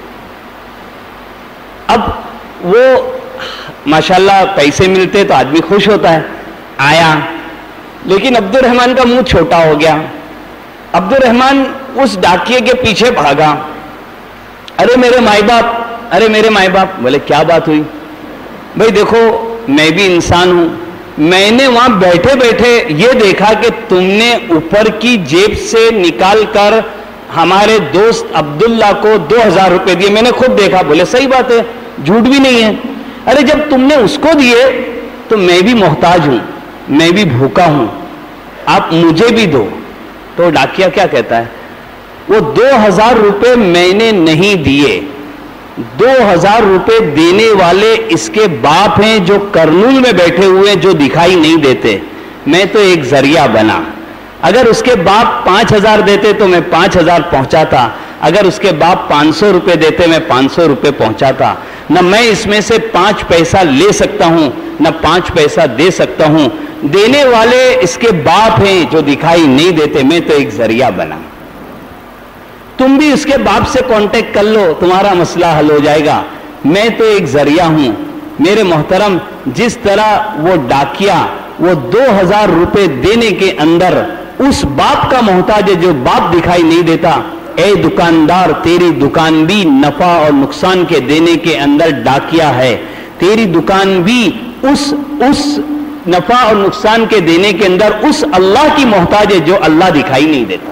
اب وہ ماشاءاللہ پیسے ملتے تو آدمی خوش ہوتا ہے، آیا، لیکن عبد الرحمان کا منہ چھوٹا ہو گیا۔ عبد الرحمان اس ڈاکیے کے پیچھے بھاگا، ارے میرے مائی باپ، ارے میرے مائی باپ۔ بولے کیا بات ہوئی؟ بھائی دیکھو میں بھی انسان ہوں، میں نے وہاں بیٹھے بیٹھے یہ دیکھا کہ تم نے اوپر کی جیب سے نکال کر ہمارے دوست عبداللہ کو 2000 روپے دیے، میں نے خود دیکھا۔ بولے صحیح بات ہے، جھوٹ بھی نہیں ہے۔ ارے جب تم نے اس کو دیے تو میں بھی محتاج ہوں، میں بھی بھوکا ہوں، آپ مجھے بھی دو۔ تو ڈاکیا کیا کہتا ہے؟ وہ 2000 روپے میں نے نہیں دیے، 2000 روپے دینے والے اس کے باپ ہیں جو کرنول میں بیٹھے ہوئے، جو دکھائی نہیں دیتے، میں تو ایک ذریعہ بنا۔ اگر اس کے باپ 5000 دیتے تو میں 5000 پہنچاتا، اگر اس کے باپ 500 روپے دیتے میں 500 روپے پہنچاتا۔ نہ میں اس میں سے 5 پیسہ لے سکتا ہوں، نہ 5 پیسہ دے سکتا ہوں، دینے والے اس کے باپ ہیں جو دکھائی نہیں دیتے، میں تو ایک ذریعہ بنا۔ تم بھی اس کے باپ سے کانٹیکٹ کر لو، تمہارا مسئلہ حل ہو جائے گا، میں تو ایک ذریعہ ہوں۔ میرے محترم، جس طرح وہ ڈاکیا وہ 2000 روپے دینے کے اندر اس باپ کا محتاج ہے جو باپ دکھائی نہیں دیتا، اے دکاندار تیری دکان بھی نفع اور نقصان کے دینے کے اندر ڈاکیا ہے، تیری دکان بھی اس نفع اور نقصان کے دینے کے اندر اس اللہ کی محتاج ہے جو اللہ دکھائی نہیں دیتا۔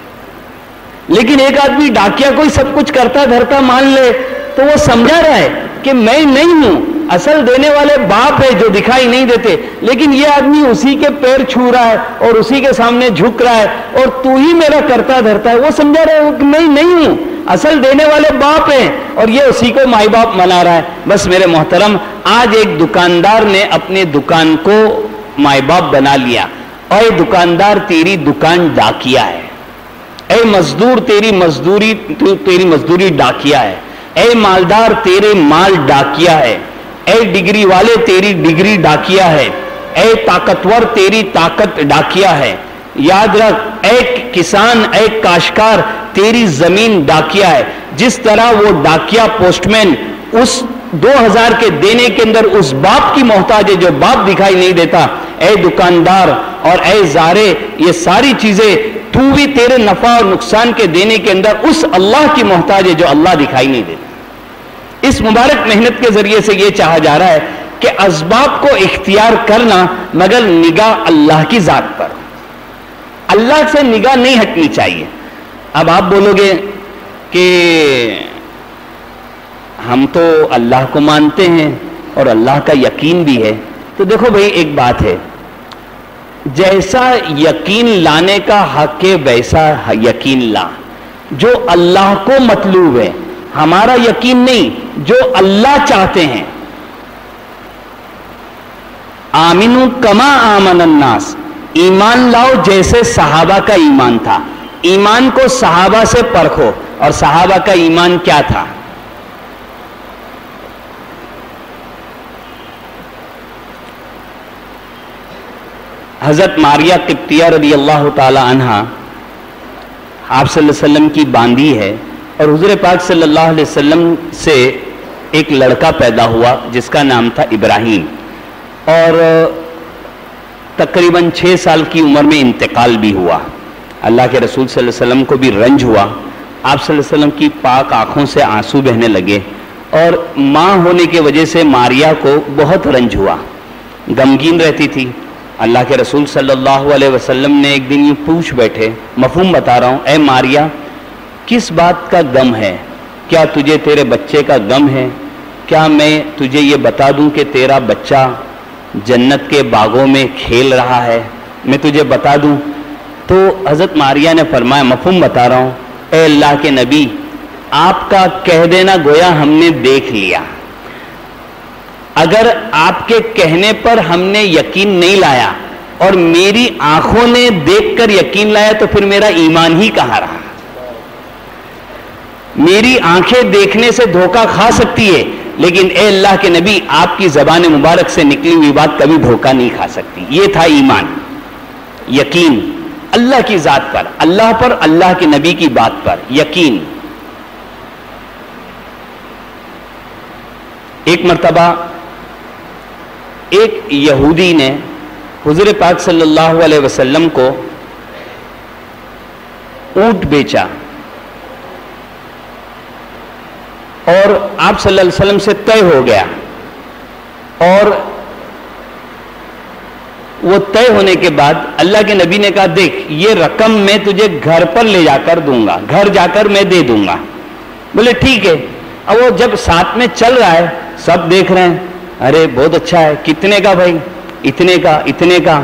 لیکن ایک آدمی ڈاکیا کوئی سب کچھ کرتا دھرتا مان لے تو وہ سمجھا رہا ہے کہ میں نہیں ہوں، اصل دینے والے باپ ہے جو دکھائی نہیں دیتے، لیکن یہ آدمی اسی کے پیر چھو رہا ہے اور اسی کے سامنے جھک رہا ہے اور تو ہی میرا کرتا دھرتا ہے۔ وہ سمجھا رہا ہے کہ میں نہیں ہوں، اصل دینے والے باپ ہیں اور یہ اسی کو مائی باپ منا رہا ہے۔ بس میرے محترم، آج ایک دکاندار نے اپنے دکان کو مائی باپ بنا لیا، اور اے دکاندار تیری دکان ڈاکیا ہے، اے مزدور تیری مزدوری ڈاکیا ہے، اے مالدار تیرے مال ڈاکیا ہے، اے ڈگری والے تیری ڈگری ڈاکیا ہے، اے طاقتور تیری طاقت ڈاکیا ہے۔ یاد رکھ اے کسان، اے کاشتکار تیری زمین ڈاکیا ہے۔ جس طرح وہ ڈاکیا پوسٹ مین اس 2000 کے دینے کے اندر اس باپ کی محتاج ہے جو باپ دکھائی نہیں دیتا، اے دکاندار اور اے زارے، یہ ساری چیزیں تو بھی تیرے نفع اور نقصان کے دینے کے اندر اس اللہ کی محتاج ہے جو اللہ دکھائی نہیں دیتا۔ اس مبارک محنت کے ذریعے سے یہ چاہا جا رہا ہے کہ اسباب کو اختیار کرنا، مگر نگاہ اللہ کی ذات پر، اللہ سے نگاہ نہیں ہٹنی چاہیے۔ اب آپ بولو گے کہ ہم تو اللہ کو مانتے ہیں اور اللہ کا یقین بھی ہے، تو دیکھو بھائی ایک بات ہے، جیسا یقین لانے کا حق ہے ویسا یقین لا، جو اللہ کو مطلوب ہے، ہمارا یقین نہیں، جو اللہ چاہتے ہیں۔ آمنو کما آمن الناس، ایمان لاؤ جیسے صحابہ کا ایمان تھا۔ ایمان کو صحابہ سے پرکھو، اور صحابہ کا ایمان کیا تھا؟ حضرت ماریہ قبطیہ رضی اللہ تعالی عنہ آپ صلی اللہ علیہ وسلم کی باندھی ہے، اور حضور پاک صلی اللہ علیہ وسلم سے ایک لڑکا پیدا ہوا جس کا نام تھا ابراہیم، اور تقریباً 6 سال کی عمر میں انتقال بھی ہوا۔ اللہ کے رسول صلی اللہ علیہ وسلم کو بھی رنج ہوا، آپ صلی اللہ علیہ وسلم کی پاک آنکھوں سے آنسو بہنے لگے، اور ماں ہونے کی وجہ سے ماریہ کو بہت رنج ہوا، غمگین رہتی تھی۔ اللہ کے رسول صلی اللہ علیہ وسلم نے ایک دن یہ پوچھ بیٹھے، مفہوم بتا رہا ہوں، اے ماریہ کس بات کا غم ہے؟ کیا تجھے تیرے بچے کا غم ہے؟ کیا میں تجھے یہ بتا دوں کہ تیرا بچہ جنت کے باغوں میں کھیل رہا ہے؟ میں تجھے بتا دوں؟ تو حضرت ماریہ نے فرمایا، مفہوم بتا رہا ہوں، اے اللہ کے نبی، آپ کا کہہ دینا گویا ہم نے دیکھ لیا، اگر آپ کے کہنے پر ہم نے یقین نہیں لایا اور میری آنکھوں نے دیکھ کر یقین لایا تو پھر میرا ایمان ہی کہاں رہا؟ میری آنکھیں دیکھنے سے دھوکہ کھا سکتی ہے، لیکن اے اللہ کے نبی آپ کی زبان مبارک سے نکلی ہوئی بات کبھی دھوکہ نہیں کھا سکتی۔ یہ تھا ایمان، یقین اللہ کی ذات پر، اللہ پر، اللہ کے نبی کی بات پر یقین۔ ایک مرتبہ ایک یہودی نے حضور پاک صلی اللہ علیہ وسلم کو اونٹ بیچا، اور آپ صلی اللہ علیہ وسلم سے طے ہو گیا، اور وہ طے ہونے کے بعد اللہ کے نبی نے کہا دیکھ یہ رقم میں تجھے گھر پر لے جا کر دوں گا، گھر جا کر میں دے دوں گا۔ بولے ٹھیک ہے۔ اب وہ جب ساتھ میں چل رہا ہے سب دیکھ رہے ہیں، ارے بہت اچھا ہے، کتنے کا بھائی؟ اتنے کا، اتنے کا۔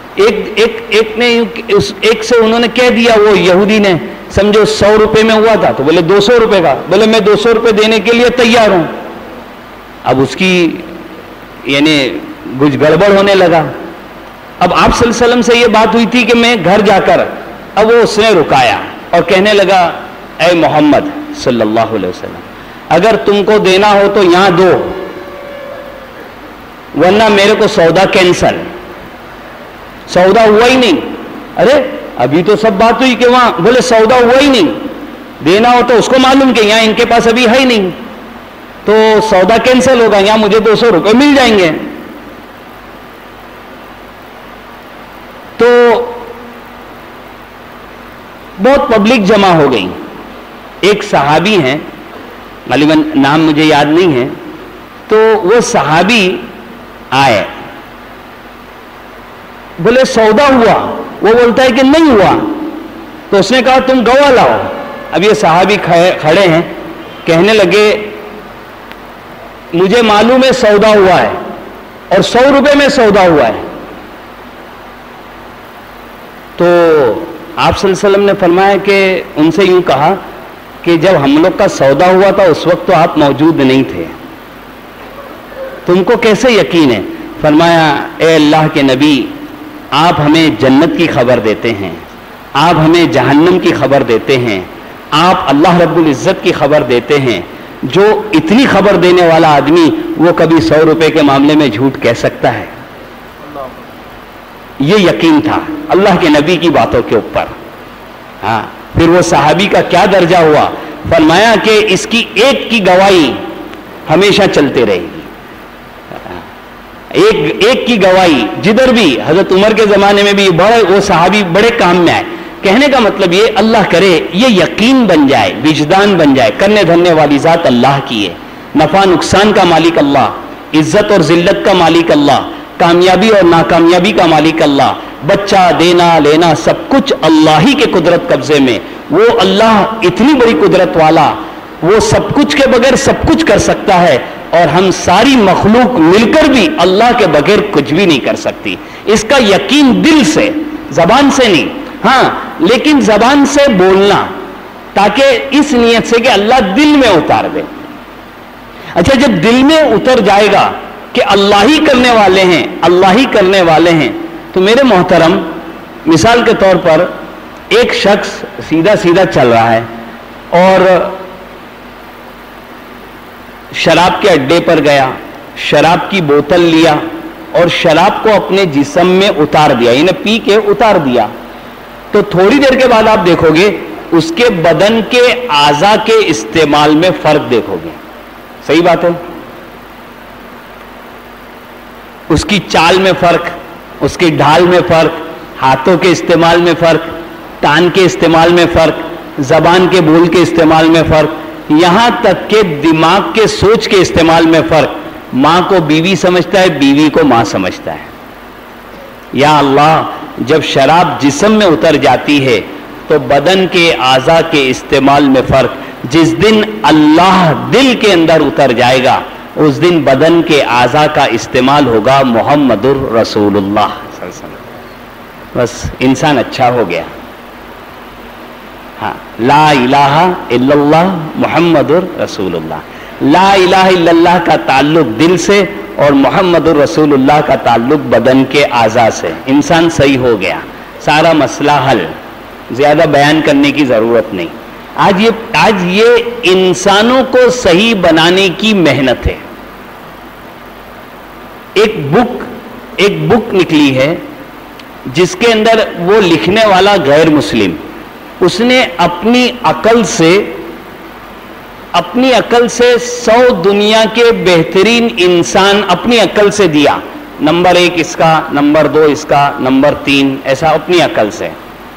ایک سے انہوں نے کہہ دیا، وہ یہودی نے، سمجھو 100 روپے میں ہوا تھا تو بولے 200 روپے کا، بولے میں 200 روپے دینے کے لیے تیار ہوں۔ اب اس کی یعنی کچھ گڑبڑ ہونے لگا۔ اب آپ صلی اللہ علیہ وسلم سے یہ بات ہوئی تھی کہ میں گھر جا کر، اب وہ اس نے رکایا اور کہنے لگا اے محمد صلی اللہ علیہ وسلم اگر تم کو دینا ہو تو یہاں دو، ورنہ میرے کو سودا کینسل، سودا ہوا ہی نہیں۔ ارے ابھی تو سب بات ہوئی کہ وہاں، بولے سودا ہوا ہی نہیں، دینا ہو تو اس کو معلوم کہ یہاں ان کے پاس ابھی ہے ہی نہیں، تو سودا کینسل ہوگا، یہاں مجھے 200 روپے مل جائیں گے۔ تو بہت پبلک جمع ہو گئی۔ ایک صحابی ہیں، غالباً نام مجھے یاد نہیں ہے، تو وہ صحابی آئے، بولے سودا ہوا؟ وہ بولتا ہے کہ نہیں ہوا۔ تو اس نے کہا تم گواہ لاؤ۔ اب یہ صحابی کھڑے ہیں، کہنے لگے مجھے معلوم ہے سودا ہوا ہے اور 100 روپے میں سودا ہوا ہے۔ تو آپ صلی اللہ علیہ وسلم نے فرمایا کہ ان سے یوں کہا کہ جب ہم لوگ کا سودا ہوا تھا اس وقت تو آپ موجود نہیں تھے، تم کو کیسے یقین ہے؟ فرمایا اے اللہ کے نبی آپ ہمیں جنت کی خبر دیتے ہیں، آپ ہمیں جہنم کی خبر دیتے ہیں، آپ اللہ رب العزت کی خبر دیتے ہیں، جو اتنی خبر دینے والا آدمی وہ کبھی 100 روپے کے معاملے میں جھوٹ کہہ سکتا ہے؟ یہ یقین تھا اللہ کے نبی کی باتوں کے اوپر۔ ہاں پھر وہ صحابی کا کیا درجہ ہوا؟ فرمایا کہ اس کی ایک کی گواہی ہمیشہ چلتے رہے گی، ایک کی گواہی جدھر بھی۔ حضرت عمر کے زمانے میں بھی وہ صحابی بڑے کام میں آئے۔ کہنے کا مطلب یہ اللہ کرے یہ یقین بن جائے، وجدان بن جائے، کرنے دھرنے والی ذات اللہ کی ہے، نفع نقصان کا مالک اللہ، عزت اور ذلت کا مالک اللہ، کامیابی اور ناکامیابی کا مالک اللہ، بچہ دینا لینا سب کچھ اللہ ہی کے قدرت قبضے میں۔ وہ اللہ اتنی بڑی قدرت والا، وہ سب کچھ کے بغیر سب کچھ کر سکتا ہے، اور ہم ساری مخلوق مل کر بھی اللہ کے بغیر کچھ بھی نہیں کر سکتی۔ اس کا یقین دل سے، زبان سے نہیں، ہاں لیکن زبان سے بولنا، تاکہ اس نیت سے کہ اللہ دل میں اتار دے۔ اچھا جب دل میں اتر جائے گا کہ اللہ ہی کرنے والے ہیں، اللہ ہی کرنے والے ہیں، تو میرے محترم مثال کے طور پر ایک شخص سیدھا سیدھا چل رہا ہے اور شراب کے اڈے پر گیا، شراب کی بوتل لیا اور شراب کو اپنے جسم میں اتار دیا، یعنی پی کے اتار دیا، تو تھوڑی دیر کے بعد آپ دیکھو گے اس کے بدن کے اعضاء کے استعمال میں فرق دیکھو گے۔ صحیح بات ہے؟ اس کی چال میں فرق، اس کی ڈھال میں فرق، ہاتھوں کے استعمال میں فرق، ٹان کے استعمال میں فرق، زبان کے بول کے استعمال میں فرق، یہاں تک کہ دماغ کے سوچ کے استعمال میں فرق۔ ماں کو بیوی سمجھتا ہے، بیوی کو ماں سمجھتا ہے۔ یا اللہ جب شراب جسم میں اتر جاتی ہے تو بدن کے اعضاء کے استعمال میں فرق۔ جس دن اللہ دل کے اندر اتر جائے گا اس دن بدن کے اعضاء کا استعمال ہوگا محمد الرسول اللہ صلی اللہ علیہ وسلم۔ بس انسان اچھا ہو گیا۔ ہاں لا الہ الا اللہ محمد الرسول اللہ۔ لا الہ الا اللہ کا تعلق دل سے اور محمد رسول اللہ کا تعلق بدن کے اعضاء سے. انسان صحیح ہو گیا, سارا مسئلہ حل, زیادہ بیان کرنے کی ضرورت نہیں. آج یہ انسانوں کو صحیح بنانے کی محنت ہے. ایک بک نکلی ہے جس کے اندر وہ لکھنے والا غیر مسلم, اس نے اپنی عقل سے 100 دنیا کے بہترین انسان اپنی عقل سے دیا. نمبر 1 اس کا, نمبر 2 اس کا, نمبر 3, ایسا اپنی عقل سے.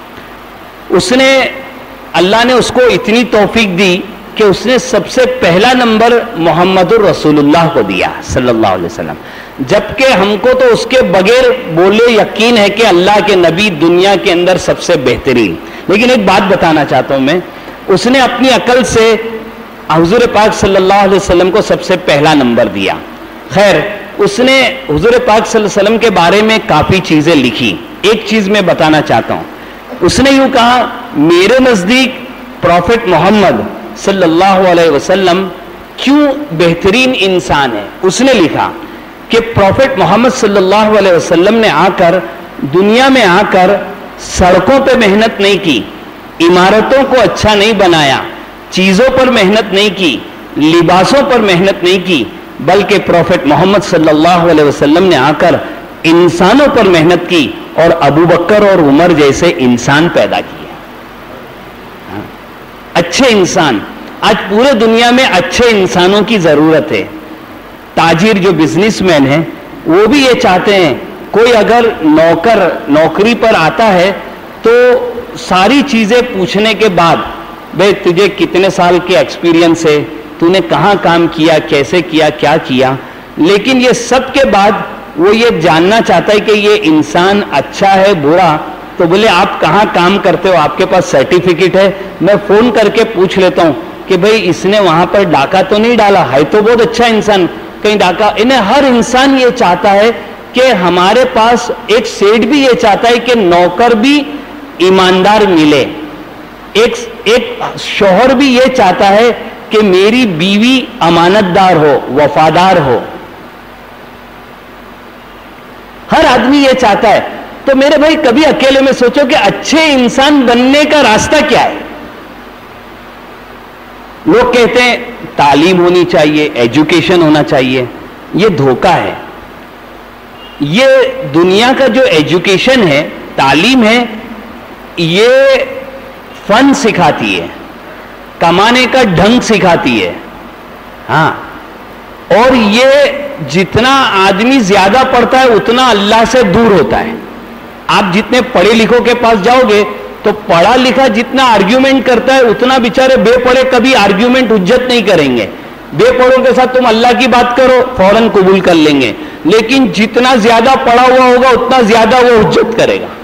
اللہ نے اس کو اتنی توفیق دی کہ اس نے سب سے پہلا نمبر محمد الرسول اللہ کو دیا صلی اللہ علیہ وسلم, جبکہ ہم کو تو اس کے بغیر بولے یقین ہے کہ اللہ کے نبی دنیا کے اندر سب سے بہترین. لیکن ایک بات بتانا چاہتا ہوں میں, اس نے اپنی عقل سے حضور پاک صلی اللہ علیہ وسلم کو سب سے پہلا نمبر دیا. خیر, اس نے حضور پاک صلی اللہ علیہ وسلم کے بارے میں کافی چیزیں لکھی. ایک چیز میں بتانا چاہتا ہوں, اس نے یوں کہا, میرے نزدیک پروفٹ محمد صلی اللہ علیہ وسلم کیوں بہترین انسان ہے. اس نے لکھا کہ پروفٹ محمد صلی اللہ علیہ وسلم نے دنیا میں آ کر سڑکوں پہ محنت نہیں کی, عمارتوں کو اچھا نہیں بنایا, چیزوں پر محنت نہیں کی, لباسوں پر محنت نہیں کی, بلکہ پروفٹ محمد صلی اللہ علیہ وسلم نے آ کر انسانوں پر محنت کی اور ابو بکر اور عمر جیسے انسان پیدا کیے. اچھے انسان, آج پورے دنیا میں اچھے انسانوں کی ضرورت ہے. تاجر جو بزنس مین ہیں وہ بھی یہ چاہتے ہیں, کوئی اگر نوکری پر آتا ہے تو ساری چیزیں پوچھنے کے بعد, بھئی تجھے کتنے سال کے ایکسپیرینس ہے, تو نے کہاں کام کیا, کیسے کیا, کیا کیا, لیکن یہ سب کے بعد وہ یہ جاننا چاہتا ہے کہ یہ انسان اچھا ہے برا. تو بولے آپ کہاں کام کرتے ہو, آپ کے پاس سرٹیفکیٹ ہے, میں فون کر کے پوچھ لیتا ہوں کہ بھئی اس نے وہاں پر ڈاکہ تو نہیں ڈالا, ہے تو بہت اچھا انسان, کہیں ڈاکہ. انہیں ہر انسان یہ چاہتا ہے کہ ہمارے پاس, ایک سیٹ بھی یہ چاہتا ہے کہ نوکر بھی ایماندار ملے, ایک شوہر بھی یہ چاہتا ہے کہ میری بیوی امانت دار ہو, وفادار ہو. ہر آدمی یہ چاہتا ہے. تو میرے بھائی کبھی اکیلے میں سوچو کہ اچھے انسان بننے کا راستہ کیا ہے. لوگ کہتے ہیں تعلیم ہونی چاہیے, ایجوکیشن ہونا چاہیے. یہ دھوکہ ہے. یہ دنیا کا جو ایجوکیشن ہے, تعلیم ہے, یہ فن سکھاتی ہے, کمانے کا ڈھنگ سکھاتی ہے. ہاں, اور یہ جتنا آدمی زیادہ پڑھتا ہے اتنا اللہ سے دور ہوتا ہے. آپ جتنے پڑھے لکھوں کے پاس جاؤ گے تو پڑھا لکھا جتنا آرگیومنٹ کرتا ہے اتنا بیچارے بے پڑھے کبھی آرگیومنٹ حجت نہیں کریں گے. بے پڑھوں کے ساتھ تم اللہ کی بات کرو فوراً قبول کر لیں گے, لیکن جتنا زیادہ پڑھا ہوا ہوگا اتنا زیادہ وہ حجت کرے گا.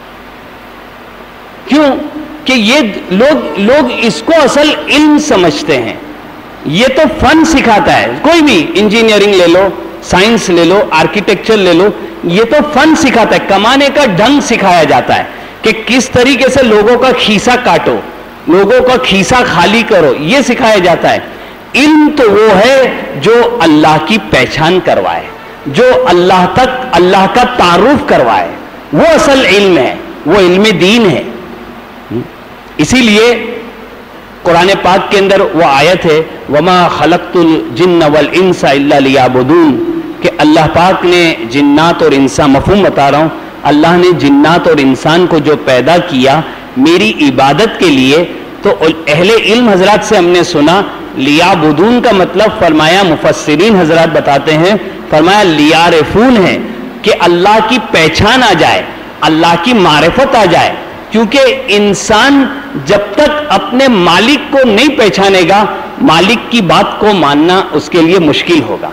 کیوں کہ یہ لوگ اس کو اصل علم سمجھتے ہیں. یہ تو فن سکھاتا ہے. کوئی بھی انجینئرنگ لے لو, سائنس لے لو, آرکیٹیکچر لے لو, یہ تو فن سکھاتا ہے. کمانے کا ڈھنگ سکھایا جاتا ہے کہ کس طریقے سے لوگوں کا کھیسا کاٹو, لوگوں کا کھیسا خالی کرو, یہ سکھایا جاتا ہے. علم تو وہ ہے جو اللہ کی پہچان کروائے, جو اللہ کا تعارف کروائے, وہ اصل علم ہے, وہ علم دین ہے. اسی لیے قرآن پاک کے اندر وہ آیت ہے وَمَا خَلَقْتُ الْجِنَّ وَالْإِنسَ إِلَّا لِيَعْبُدُونَ, کہ اللہ پاک نے جنات اور انسان, مفہوم بتا رہا ہوں, اللہ نے جنات اور انسان کو جو پیدا کیا میری عبادت کے لیے. تو اہل علم حضرات سے ہم نے سنا لیعبدون کا مطلب فرمایا, مفسرین حضرات بتاتے ہیں, فرمایا لیعرفون ہے کہ اللہ کی پہچان آ جائے, اللہ کی معرفت آ جائے. کیونکہ انسان جب تک اپنے مالک کو نہیں پہچانے گا, مالک کی بات کو ماننا اس کے لیے مشکل ہوگا.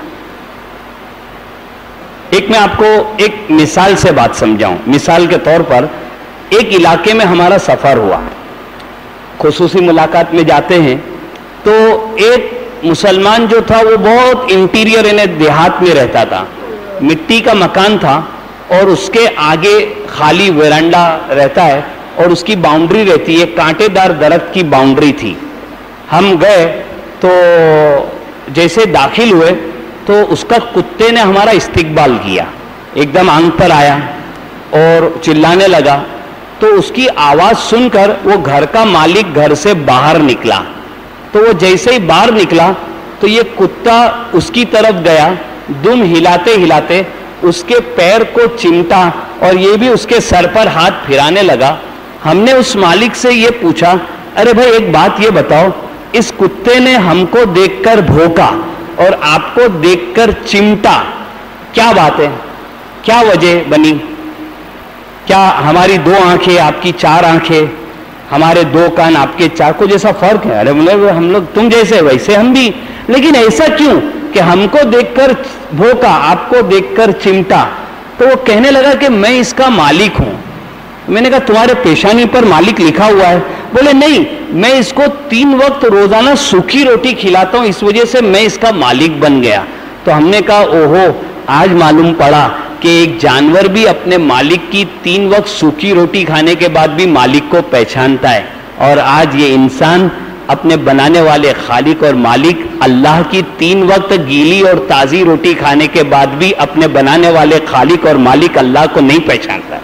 میں آپ کو ایک مثال سے بات سمجھاؤں. مثال کے طور پر ایک علاقے میں ہمارا سفر ہوا, خصوصی ملاقات میں جاتے ہیں, تو ایک مسلمان جو تھا وہ بہت انٹیریئر دیہات میں رہتا تھا, مٹی کا مکان تھا اور اس کے آگے خالی ویرانڈا رہتا ہے اور اس کی باؤنڈری رہتی ہے, کانٹے دار درخت کی باؤنڈری تھی. ہم گئے تو جیسے داخل ہوئے تو اس کا کتے نے ہمارا استقبال کیا، ایک دم آنگ پر آیا اور چلانے لگا. تو اس کی آواز سن کر وہ گھر کا مالک گھر سے باہر نکلا. تو وہ جیسے ہی باہر نکلا تو یہ کتا اس کی طرف گیا، دم ہلاتے ہلاتے اس کے پیر کو چمٹا اور یہ بھی اس کے سر پر ہاتھ پھرانے لگا. ہم نے اس مالک سے یہ پوچھا، ارے بھائی ایک بات یہ بتاؤ، اس کتے نے ہم کو دیکھ کر بھونکا اور آپ کو دیکھ کر چمٹا، کیا بات ہے، کیا وجہ بنی؟ کیا ہماری 2 آنکھیں آپ کی 4 آنکھیں، ہمارے 2 کان آپ کے 4 کو جیسا فرق ہے؟ ارے ہم لوگ تم جیسے ویسے ہم بھی، لیکن ایسا کیوں کہ ہم کو دیکھ کر بھونکا، آپ کو دیکھ کر چمٹا؟ تو وہ کہنے لگا کہ میں اس کا مالک ہوں. میں نے کہا تمہارے پیشانی پر مالک لکھا ہوا ہے؟ بولے نہیں، میں اس کو 3 وقت روزانہ سوکھی روٹی کھلاتا ہوں، اس وجہ سے میں اس کا مالک بن گیا. تو ہم نے کہا اوہو، آج معلوم پڑا کہ ایک جانور بھی اپنے مالک کی 3 وقت سوکھی روٹی کھانے کے بعد بھی مالک کو پہچانتا ہے، اور آج یہ انسان اپنے بنانے والے خالق اور مالک اللہ کی 3 وقت گیلی اور تازی روٹی کھانے کے بعد بھی اپنے بنانے والے خالق اور مالک اللہ کو نہیں پہچانتا.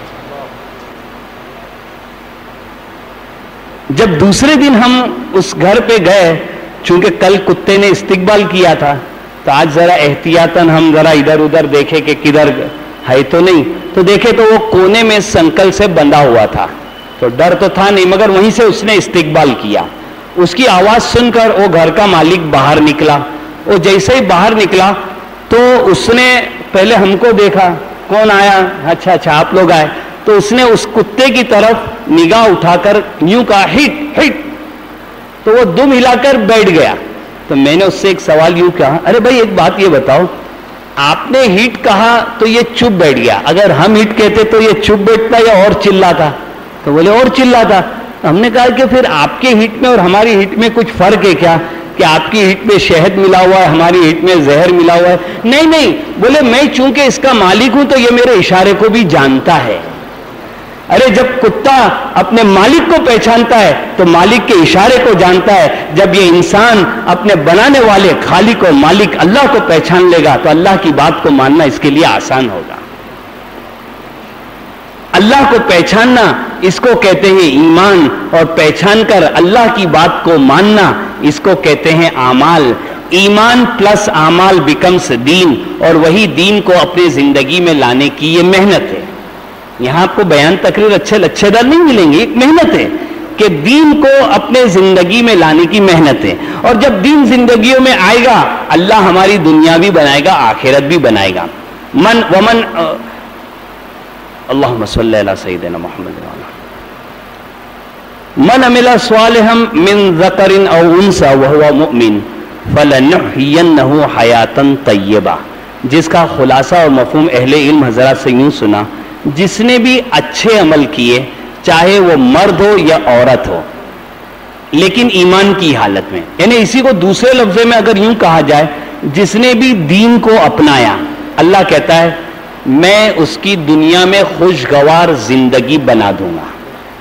جب دوسرے دن ہم اس گھر پہ گئے، چونکہ کل کتے نے استقبال کیا تھا، تو آج ذرا احتیاطاً ہم ذرا ادھر ادھر دیکھے کہ کدھر ہے تو نہیں. تو دیکھے تو وہ کونے میں سنکل سے بندھا ہوا تھا. تو ڈر تو تھا نہیں، مگر وہیں سے اس نے استقبال کیا. اس کی آواز سن کر وہ گھر کا مالک باہر نکلا. وہ جیسے ہی باہر نکلا تو اس نے پہلے ہم کو دیکھا، کون آیا؟ اچھا اچھا آپ لوگ آئے. تو اس نے اس کتے کی طرف نگاہ اٹھا کر یوں کہا، ہٹ ہٹ. تو وہ دم ہلا کر بیٹھ گیا. تو میں نے اس سے ایک سوال یوں کہا، ارے بھائی ایک بات یہ بتاؤ، آپ نے ہٹ کہا تو یہ چپ بیٹھ گیا، اگر ہم ہٹ کہتے تو یہ چپ بیٹھتا یا اور چلاتا؟ تو بولے اور چلاتا. ہم نے کہا کہ پھر آپ کے ہٹ میں اور ہماری ہٹ میں کچھ فرق ہے کیا، کہ آپ کی ہٹ میں شہد ملا ہوا ہے، ہماری ہٹ میں زہر ملا ہوا ہے؟ نہیں نہیں، بولے میں چونکہ اس کا مالک ہوں تو یہ میرے اشارے کو بھی جانتا ہے. ارے جب کتا اپنے مالک کو پہچانتا ہے تو مالک کے اشارے کو جانتا ہے. جب یہ انسان اپنے بنانے والے خالق اور مالک اللہ کو پہچان لے گا تو اللہ کی بات کو ماننا اس کے لیے آسان ہوگا. اللہ کو پہچاننا اس کو کہتے ہیں ایمان، اور پہچان کر اللہ کی بات کو ماننا اس کو کہتے ہیں اعمال. ایمان پلس اعمال بیکمس دین، اور وہی دین کو اپنے زندگی میں لانے کی یہ محنت ہے. یہاں آپ کو بیان تقریر اچھے دار نہیں ملیں گے، ایک محنت ہے کہ دین کو اپنے زندگی میں لانے کی محنت ہے. اور جب دین زندگیوں میں آئے گا اللہ ہماری دنیا بھی بنائے گا، آخرت بھی بنائے گا. اللہم صلی علی سیدنا محمد من عمل صالحا من ذکر او انثى وهو مؤمن فلنحینہ حیاتا طیبہ. جس کا خلاصہ اور مفہوم اہل علم حضرات سے یوں سنا، جس نے بھی اچھے عمل کیے، چاہے وہ مرد ہو یا عورت ہو، لیکن ایمان کی حالت میں، یعنی اسی کو دوسرے لفظ میں اگر یوں کہا جائے، جس نے بھی دین کو اپنایا، اللہ کہتا ہے میں اس کی دنیا میں خوشگوار زندگی بنا دوں گا.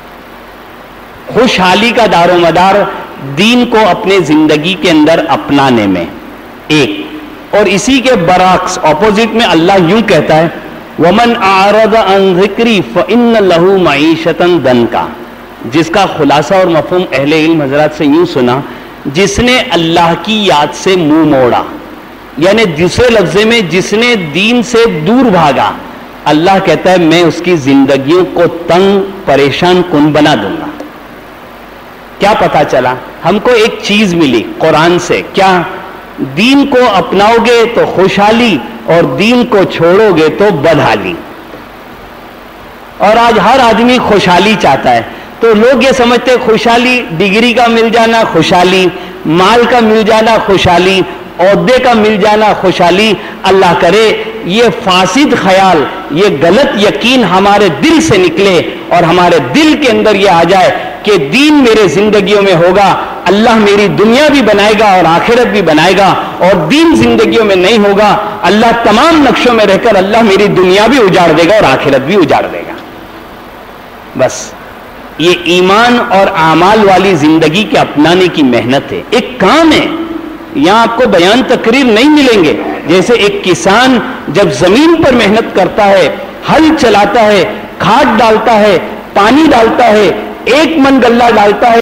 خوشحالی کا دار و مدار دین کو اپنے زندگی کے اندر اپنانے میں. ایک اور اسی کے برعکس اپوزٹ میں اللہ یوں کہتا ہے وَمَنْ أَعْرَضَ عَنْ ذِكْرِي فَإِنَّ لَهُ مَعِيشَةً ضَنْكَ. جس کا خلاصہ اور مفہوم اہل علم حضرات سے یوں سنا، جس نے اللہ کی یاد سے منہ موڑا، یعنی دوسرے لفظ میں جس نے دین سے دور بھاگا، اللہ کہتا ہے میں اس کی زندگیوں کو تنگ پریشان کن بنا دوں گا. کیا پتا چلا؟ ہم کو ایک چیز ملی قرآن سے، کیا؟ دین کو اپناؤ گے تو خوشحالی، اور دین کو چھوڑو گے تو بدحالی. اور آج ہر آدمی خوشحالی چاہتا ہے. تو لوگ یہ سمجھتے خوشحالی ڈگری کا مل جانا خوشحالی، مال کا مل جانا خوشحالی، عہدے کا مل جانا خوشحالی. اللہ کرے یہ فاسد خیال، یہ غلط یقین ہمارے دل سے نکلے اور ہمارے دل کے اندر یہ آ جائے کہ دین میرے زندگیوں میں ہوگا، اللہ میری دنیا بھی بنائے گا اور آخرت بھی بنائے گا. اور دین زندگیوں میں نہیں ہوگا، اللہ تمام نقشوں میں رہ کر اللہ میری دنیا بھی اجاڑ دے گا اور آخرت بھی اجاڑ دے گا. بس یہ ایمان اور اعمال والی زندگی کے اپنانے کی محنت ہے، ایک کام ہے. یہاں آپ کو بیان تقریر نہیں ملیں گے، جیسے ایک کسان جب زمین پر محنت کرتا ہے، ہل چلاتا ہے، کھاد ڈالتا ہے، پانی ڈالتا ہے، 1 من غلہ ڈالتا ہے،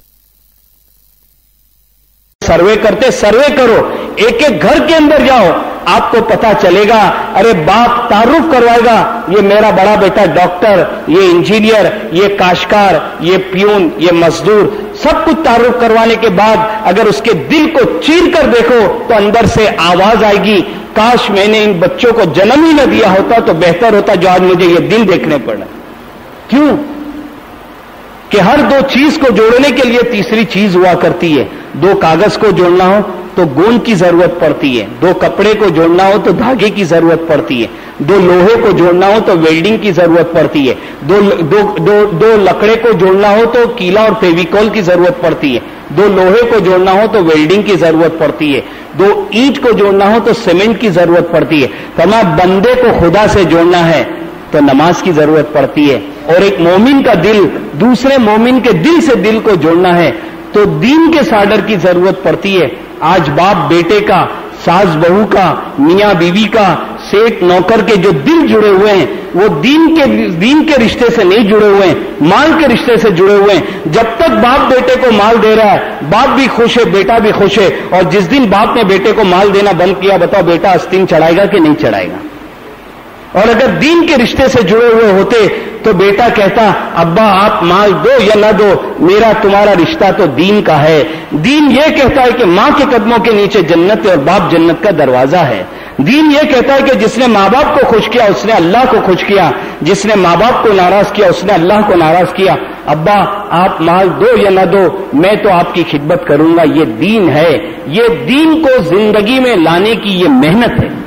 سروے کرتے، سروے کرو، ایک ایک گھر کے اندر جاؤ، آپ کو پتا چلے گا، ارے باپ تعارف کروائے گا، یہ میرا بڑا بیٹا ڈاکٹر، یہ انجینئر، یہ کاشتکار، یہ پیون، یہ مزدور، سب کچھ تعارف کروانے کے بعد اگر اس کے دل کو چیر کر دیکھو تو اندر سے آواز آئے گی، کاش میں نے ان بچوں کو جنم ہی نہ دیا ہوتا تو بہتر ہوتا، جو آج مجھے یہ دن دیکھنے پڑا۔ کیوں کہ ہر 2 چیز کو جوڑنے کے لیے تیسری چیز ہوا کرتی ہے۔ 2 کاغذ کو جوڑنا ہو تو گوند کی ضرورت پڑتی ہے، 2 کپڑے کو جوڑنا ہو تو دھاگے کی ضرورت پڑتی ہے، 2 لوہے کو جوڑنا ہو تو ویلڈنگ کی ضرورت پڑتی ہے، 2 لکڑے کو جوڑنا ہو تو کیلا اور فیویکول کی ضرورت پڑتی ہے، 2 لوہے کو جوڑنا ہو تو ویلڈنگ کی ضرورت پڑتی ہے، 2 اینٹ کو جوڑنا ہو تو سیمنٹ کی ضرورت پڑتی ہے۔ فرمایا بندے کو خدا سے جوڑنا ہے تو نماز کی ضرورت پڑتی ہے، اور ایک مومن کا دل دوسرے مومن کے دل سے دل کو جوڑنا ہے تو دین کے ساڈر کی ضرورت پڑتی ہے۔ آج باپ بیٹے کا، ساس بہو کا، میاں بیوی کا، سیٹ نوکر کے جو دل جڑے ہوئے ہیں وہ دین کے رشتے سے نہیں جڑے ہوئے ہیں، مال کے رشتے سے جڑے ہوئے ہیں۔ جب تک باپ بیٹے کو مال دے رہا ہے، باپ بھی خوش ہے، بیٹا بھی خوش ہے، اور جس دن باپ نے بیٹے کو مال دینا بند کیا، بتاؤ بیٹا آستین چڑھائے گا کہ نہیں چڑھائے گا؟ اور اگر دین کے رشتے سے جڑے ہوئے ہوتے تو بیٹا کہتا ابا آپ مال دو یا نہ دو، میرا تمہارا رشتہ تو دین کا ہے۔ دین یہ کہتا ہے کہ ماں کے قدموں کے نیچے جنت ہے اور باپ جنت کا دروازہ ہے۔ دین یہ کہتا ہے کہ جس نے ماں باپ کو خوش کیا اس نے اللہ کو خوش کیا، جس نے ماں باپ کو ناراض کیا اس نے اللہ کو ناراض کیا۔ ابا آپ مال دو یا نہ دو، میں تو آپ کی خدمت کروں گا، یہ دین ہے۔ یہ دین کو زندگی میں لانے کی یہ محنت ہے،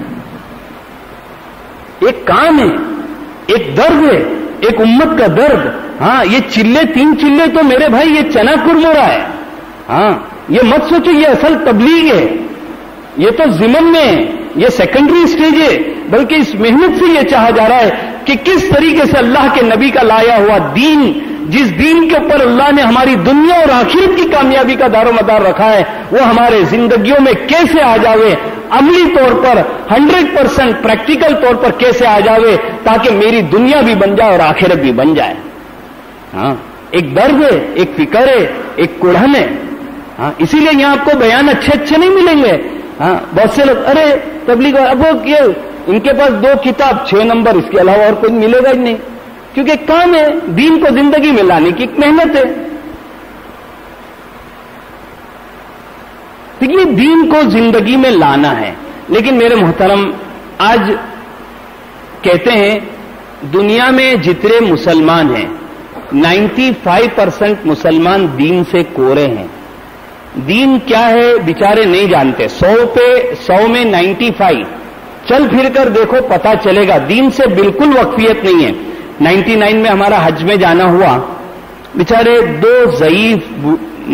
ایک کام ہے، ایک درد ہے، ایک امت کا درد۔ ہاں یہ چلے 3 چلے تو میرے بھائی یہ چنا کرمورا ہے۔ ہاں یہ مت سوچو یہ اصل تبلیغ ہے، یہ تو ضمن میں ہے، یہ سیکنڈری سٹیج ہے، بلکہ اس محنت سے یہ چاہا جا رہا ہے کہ کس طریقے سے اللہ کے نبی کا لایا ہوا دین، جس دین کے اوپر اللہ نے ہماری دنیا اور آخرت کی کامیابی کا دار و مدار رکھا ہے، وہ ہمارے زندگیوں میں کیسے آ جاوے، عملی طور پر 100% پریکٹیکل طور پر کیسے آ جاوے تاکہ میری دنیا بھی بن جائے اور آخرت بھی بن جائے۔ ہاں ایک درد ہے، ایک فکر ہے، ایک کڑھن ہے۔ ہاں اسی لیے یہاں آپ کو بیان اچھے نہیں ملیں گے۔ ہاں بہت سے لوگ ارے تبلیغ اب ان کے پاس 2 کتاب 6 نمبر، اس کے علاوہ اور کوئی ملے گا ہی نہیں، کیونکہ کام ہے دین کو زندگی میں لانے کی ایک محنت ہے۔ یہ دین کو زندگی میں لانا ہے۔ لیکن میرے محترم آج کہتے ہیں دنیا میں جتنے مسلمان ہیں 95% مسلمان دین سے کورے ہیں۔ دین کیا ہے بیچارے نہیں جانتے، 100 میں 95 چل پھر کر دیکھو پتا چلے گا، دین سے بالکل واقفیت نہیں ہے۔ 99 میں ہمارا حج میں جانا ہوا، بیچارے 2 ضعیف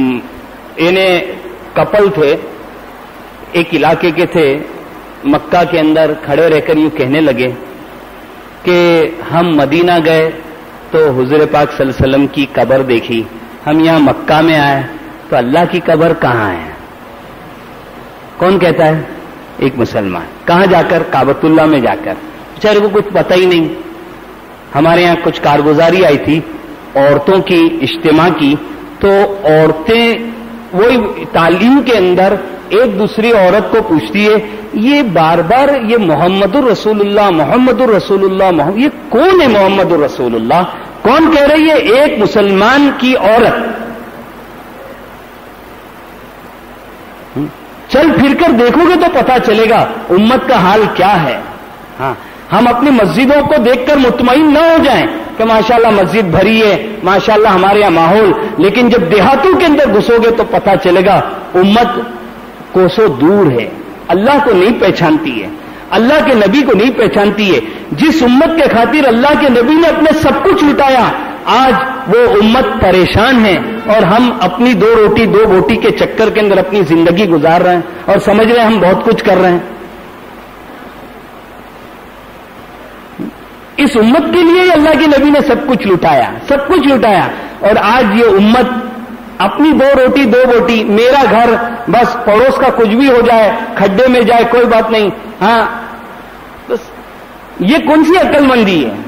کپل تھے، ایک علاقے کے تھے، مکہ کے اندر کھڑے رہ کر یوں کہنے لگے کہ ہم مدینہ گئے تو حضور پاک صلی اللہ علیہ وسلم کی قبر دیکھی، ہم یہاں مکہ میں آئے تو اللہ کی قبر کہاں ہے؟ کون کہتا ہے؟ ایک مسلمان۔ کہاں جا کر؟ کعبۃ اللہ میں جا کر۔ بیچارے کو کچھ پتہ ہی نہیں۔ ہمارے یہاں کچھ کارگزاری آئی تھی عورتوں کی اجتماع کی، تو عورتیں وہی تعلیم کے اندر ایک دوسری عورت کو پوچھتی ہے یہ بار بار یہ محمد الرسول اللہ محمد الرسول اللہ یہ کون ہے محمد الرسول اللہ؟ کون کہہ رہی ہے؟ ایک مسلمان کی عورت۔ چل پھر کر دیکھو گے تو پتا چلے گا امت کا حال کیا ہے۔ ہاں ہم اپنی مسجدوں کو دیکھ کر مطمئن نہ ہو جائیں کہ ماشاءاللہ مسجد بھری ہے، ماشاءاللہ ہمارے یہاں ماحول، لیکن جب دیہاتوں کے اندر گھسو گے تو پتا چلے گا امت کوسوں دور ہے، اللہ کو نہیں پہچانتی ہے، اللہ کے نبی کو نہیں پہچانتی ہے۔ جس امت کے خاطر اللہ کے نبی نے اپنے سب کچھ لٹایا، آج وہ امت پریشان ہے اور ہم اپنی 2 روٹی 2 بوٹی کے چکر کے اندر اپنی زندگی گزار رہے ہیں اور سمجھ رہے ہیں ہم بہت کچھ کر رہے ہیں۔ اس امت کے لیے اللہ کے نبی نے سب کچھ لٹایا، سب کچھ لٹایا، اور آج یہ امت اپنی 2 روٹی 2 بوٹی، میرا گھر بس پڑوس کا کچھ بھی ہو جائے، کھڈے میں جائے کوئی بات نہیں، ہاں بس یہ کون سی عقل مندی ہے؟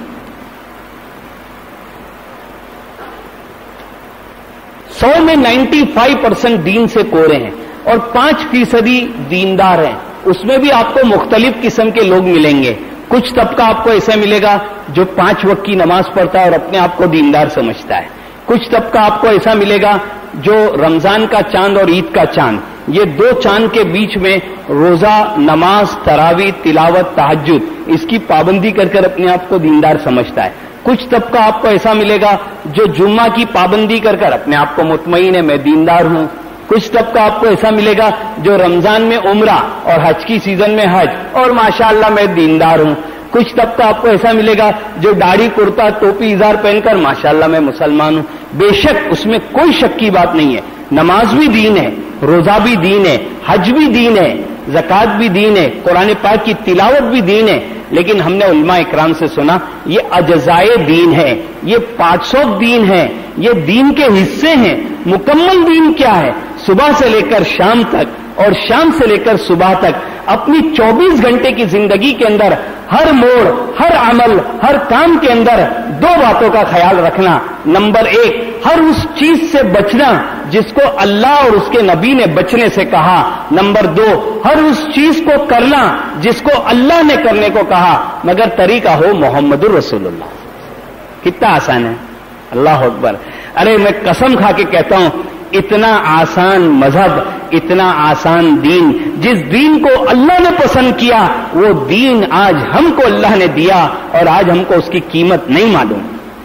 100 میں 95% دین سے کورے ہیں اور 5% دیندار ہیں. اس میں بھی آپ کو مختلف قسم کے لوگ ملیں گے. کچھ طبقہ آپ کو ایسا ملے گا جو 5 وقت کی نماز پڑھتا ہے اور اپنے آپ کو دیندار سمجھتا ہے. کچھ طبقہ آپ کو ایسا ملے گا جو رمضان کا چاند اور عید کا چاند، یہ 2 چاند کے بیچ میں روزہ، نماز، تراویح، تلاوت، تہجد، اس کی پابندی کر کر اپنے آپ کو دیندار سمجھتا ہے. کچھ طبقہ آپ کو ایسا ملے گا جو جمعہ کی پابندی کر کر اپنے آپ کو مطمئن ہے میں دیندار ہوں. کچھ طبقہ آپ کو ایسا ملے گا جو رمضان میں عمرہ اور حج کی سیزن میں حج اور ماشاءاللہ میں دیندار ہوں. کچھ طبقہ آپ کو ایسا ملے گا جو داڑھی، کرتا، ٹوپی، اظہار پہن کر ماشاءاللہ میں مسلمان ہوں. بے شک اس میں کوئی شک کی بات نہیں ہے. نماز بھی دین ہے، روزہ بھی دین ہے، حج بھی دین ہے، زکوٰۃ بھی دین ہے، قرآن پاک کی تلاوت بھی دین ہے. لیکن ہم نے علماء اکرام سے سنا یہ اجزائے دین ہے، یہ پارٹس آف دین ہے، یہ دین کے حصے ہیں. مکمل دین کیا ہے؟ صبح سے لے کر شام تک اور شام سے لے کر صبح تک اپنی 24 گھنٹے کی زندگی کے اندر ہر موڑ، ہر عمل، ہر کام کے اندر 2 باتوں کا خیال رکھنا. نمبر 1، ہر اس چیز سے بچنا جس کو اللہ اور اس کے نبی نے بچنے سے کہا. نمبر 2، ہر اس چیز کو کرنا جس کو اللہ نے کرنے کو کہا مگر طریقہ ہو محمد الرسول اللہ. کتنا آسان ہے، اللہ اکبر. ارے میں قسم کھا کے کہتا ہوں اتنا آسان مذہب، اتنا آسان دین، جس دین کو اللہ نے پسند کیا وہ دین آج ہم کو اللہ نے دیا اور آج ہم کو اس کی قیمت نہیں معلوم.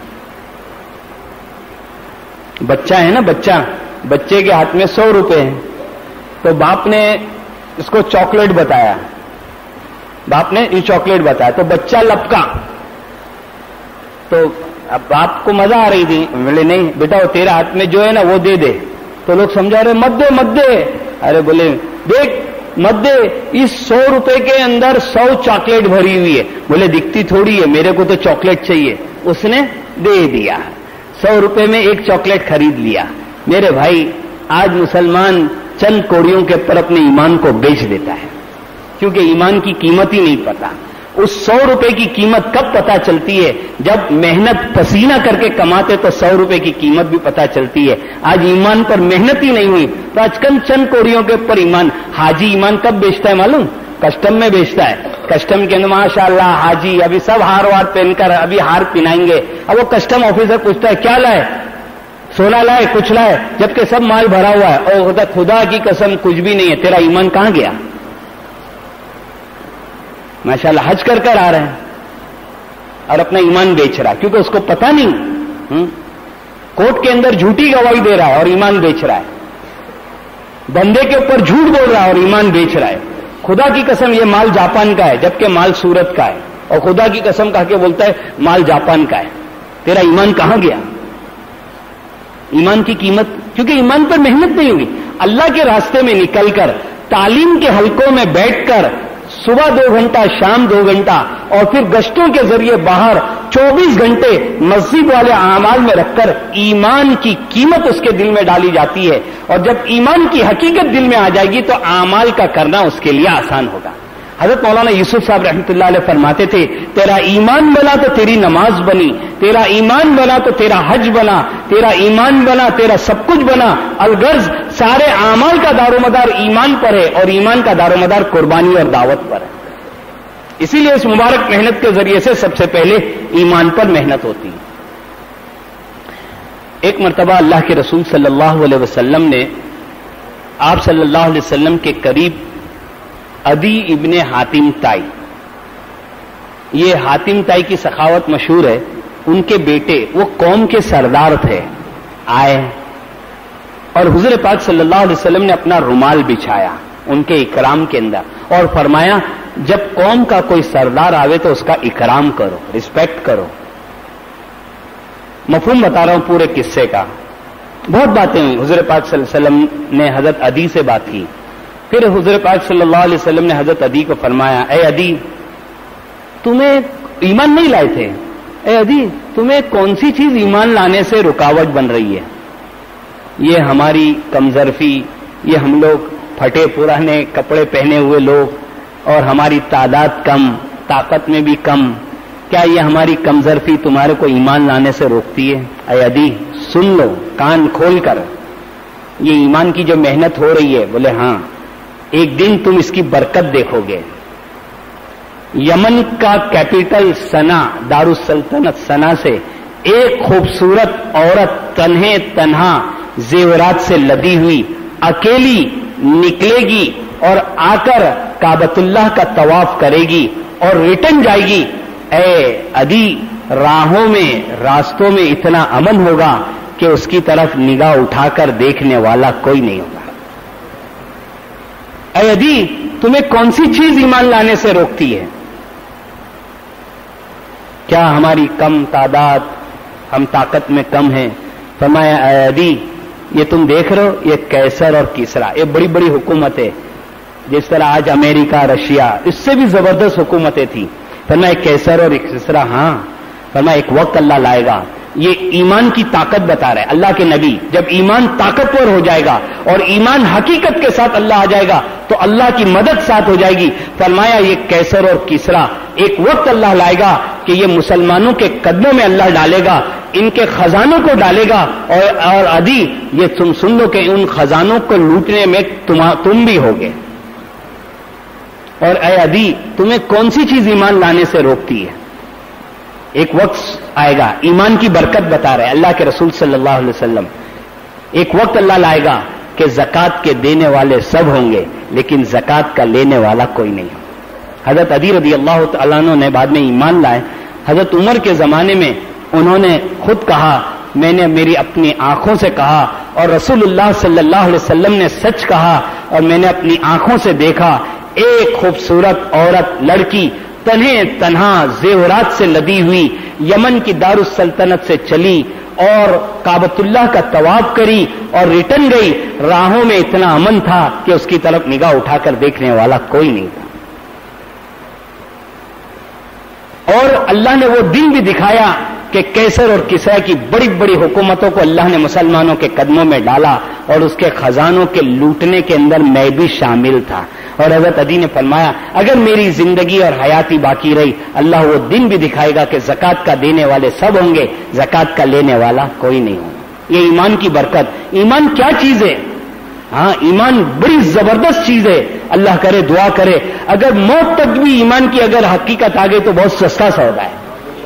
بچہ ہے نا، بچے کے ہاتھ میں 100 روپے ہیں تو باپ نے اس کو چاکلیٹ بتایا، باپ نے یہ چاکلیٹ بتایا تو بچہ لپکا. تو اب باپ کو مزہ آ رہی تھی، بولے نہیں بیٹا وہ تیرے ہاتھ میں جو ہے نا وہ دے دے. تو لوگ سمجھا رہے مت دے. ارے بولے دیکھ مت دے، اس 100 روپے کے اندر 100 چاکلیٹ بھری ہوئی ہے. بولے دکھتی تھوڑی ہے، میرے کو تو چاکلیٹ چاہیے. اس نے دے دیا، 100 روپے میں 1 چاکلیٹ خرید لیا. میرے بھائی آج مسلمان چند کوڑیوں کے پر اپنے ایمان کو بیچ دیتا ہے کیونکہ ایمان کی قیمت ہی نہیں پتا. اس 100 روپے کی قیمت کب پتا چلتی ہے؟ جب محنت پسینہ کر کے کماتے تو 100 روپے کی قیمت بھی پتا چلتی ہے. آج ایمان پر محنت ہی نہیں ہوئی تو آج کل چند کوڑیوں کے اوپر ایمان. حاجی ایمان کب بیچتا ہے معلوم؟ کسٹم میں بیچتا ہے. کسٹم کے اندر ماشاء اللہ حاجی ابھی سب ہار وار پہن کر ابھی ہار پہنائیں گے. اب وہ کسٹم آفیسر پوچھتا ہے کیا لائے؟ سونا لائے، کچھ لائے، جبکہ سب مال بھرا ہوا ہے. اور ہوتا خدا کی قسم کچھ بھی نہیں ہے، تیرا ایمان کہاں گیا؟ ماشاءاللہ حج کر کر آ رہے ہیں اور اپنا ایمان بیچ رہا ہے کیونکہ اس کو پتہ نہیں. کورٹ کے اندر جھوٹی گواہی دے رہا ہے اور ایمان بیچ رہا ہے. بندے کے اوپر جھوٹ بول رہا ہے اور ایمان بیچ رہا ہے. خدا کی قسم یہ مال جاپان کا ہے جبکہ مال سورت کا ہے، اور خدا کی قسم کہا کے بولتا ہے مال جاپان کا ہے. تیرا ایمان کہاں گیا؟ ایمان کی قیمت، کیونکہ ایمان پر محنت نہیں ہوئی. اللہ کے راستے میں نکل کر تعلیم کے حلقوں میں بیٹھ کر صبح 2 گھنٹہ، شام 2 گھنٹہ اور پھر گشتوں کے ذریعے باہر 24 گھنٹے مسجد والے اعمال میں رکھ کر ایمان کی قیمت اس کے دل میں ڈالی جاتی ہے. اور جب ایمان کی حقیقت دل میں آ جائے گی تو اعمال کا کرنا اس کے لیے آسان ہوگا. حضرت مولانا یوسف صاحب رحمۃ اللہ علیہ فرماتے تھے تیرا ایمان بنا تو تیری نماز بنی، تیرا ایمان بنا تو تیرا حج بنا، تیرا ایمان بنا تیرا سب کچھ بنا. الغرض سارے اعمال کا دار و مدار ایمان پر ہے اور ایمان کا دار و مدار قربانی اور دعوت پر ہے. اسی لیے اس مبارک محنت کے ذریعے سے سب سے پہلے ایمان پر محنت ہوتی ہے. ایک مرتبہ اللہ کے رسول صلی اللہ علیہ وسلم نے آپ صلی اللہ علیہ وسلم کے قریب عدی ابن حاتم تائی، یہ حاتم تائی کی سخاوت مشہور ہے، ان کے بیٹے وہ قوم کے سردار تھے، آئے اور حضور پاک صلی اللہ علیہ وسلم نے اپنا رومال بچھایا ان کے اکرام کے اندر اور فرمایا جب قوم کا کوئی سردار آوے تو اس کا اکرام کرو، رسپیکٹ کرو. مفہوم بتا رہا ہوں پورے قصے کا. بہت باتیں ہوئی. حضور پاک صلی اللہ علیہ وسلم نے حضرت عدی سے بات کی. پھر حضور پاک صلی اللہ علیہ وسلم نے حضرت عدی کو فرمایا اے عدی تمہیں ایمان نہیں لائے تھے، اے عدی تمہیں کون سی چیز ایمان لانے سے رکاوٹ بن رہی ہے؟ یہ ہماری کمظرفی، یہ ہم لوگ پھٹے پرانے کپڑے پہنے ہوئے لوگ، اور ہماری تعداد کم، طاقت میں بھی کم، کیا یہ ہماری کمزرفی تمہارے کو ایمان لانے سے روکتی ہے؟ اے عدی سن لو کان کھول کر، یہ ایمان کی جو محنت ہو رہی ہے، بولے ہاں ایک دن تم اس کی برکت دیکھو گے۔ یمن کا کیپٹل سنا، دارالسلطنت سنا سے ایک خوبصورت عورت تنہا زیورات سے لدی ہوئی اکیلی نکلے گی اور آ کر کعبۃ اللہ کا طواف کرے گی اور ریٹرن جائے گی۔ اے عدی راہوں میں، راستوں میں اتنا امن ہوگا کہ اس کی طرف نگاہ اٹھا کر دیکھنے والا کوئی نہیں ہوگا۔ اے عدی تمہیں کون سی چیز ایمان لانے سے روکتی ہے؟ کیا ہماری کم تعداد، ہم طاقت میں کم ہیں؟ فرمایا اے عدی یہ تم دیکھ رہے ہو، یہ قیصر اور کسریٰ، یہ بڑی بڑی حکومتیں، جس طرح آج امریکہ، رشیا، اس سے بھی زبردست حکومتیں تھیں۔ فرمایا قیصر اور کسریٰ، ہاں فرمایا ایک وقت اللہ لائے گا، یہ ایمان کی طاقت بتا رہے اللہ کے نبی، جب ایمان طاقتور ہو جائے گا اور ایمان حقیقت کے ساتھ اللہ آ جائے گا تو اللہ کی مدد ساتھ ہو جائے گی۔ فرمایا یہ قیصر اور کسریٰ ایک وقت اللہ لائے گا کہ یہ مسلمانوں کے قدموں میں اللہ ڈالے گا، ان کے خزانوں کو ڈالے گا، اور عدی یہ تم سن لو کہ ان خزانوں کو لوٹنے میں تم بھی ہوگے۔ اور اے عدی تمہیں کون سی چیز ایمان لانے سے روکتی ہے؟ ایک وقت آئے گا، ایمان کی برکت بتا رہے اللہ کے رسول صلی اللہ علیہ وسلم، ایک وقت اللہ لائے گا کہ زکوٰۃ کے دینے والے سب ہوں گے لیکن زکوٰۃ کا لینے والا کوئی نہیں ہو۔ حضرت عدی رضی اللہ تعالیٰ عنہ نے بعد میں ایمان لائے۔ حضرت عمر کے زمانے میں انہوں نے خود کہا، میں نے میری اپنی آنکھوں سے کہا اور رسول اللہ صلی اللہ علیہ وسلم نے سچ کہا اور میں نے اپنی آنکھوں سے دیکھا، ایک خوبصورت عورت لڑکی تنہا زیورات سے لدی ہوئی یمن کی دارالسلطنت سے چلی اور کعبۃ اللہ کا طواف کری اور ریٹرن گئی۔ راہوں میں اتنا امن تھا کہ اس کی طرف نگاہ اٹھا کر دیکھنے والا کوئی نہیں تھا۔ اور اللہ نے وہ دن بھی دکھایا کہ قیصر اور کسریٰ کی بڑی بڑی حکومتوں کو اللہ نے مسلمانوں کے قدموں میں ڈالا اور اس کے خزانوں کے لوٹنے کے اندر میں بھی شامل تھا۔ اور حضرت عدی نے فرمایا اگر میری زندگی اور حیاتی باقی رہی اللہ وہ دن بھی دکھائے گا کہ زکوٰۃ کا دینے والے سب ہوں گے، زکوٰۃ کا لینے والا کوئی نہیں ہوگا۔ یہ ایمان کی برکت۔ ایمان کیا چیز ہے؟ ہاں ایمان بڑی زبردست چیز ہے۔ اللہ کرے، دعا کرے، اگر موت تک بھی ایمان کی اگر حقیقت آ گئی تو بہت سستا سودا ہے۔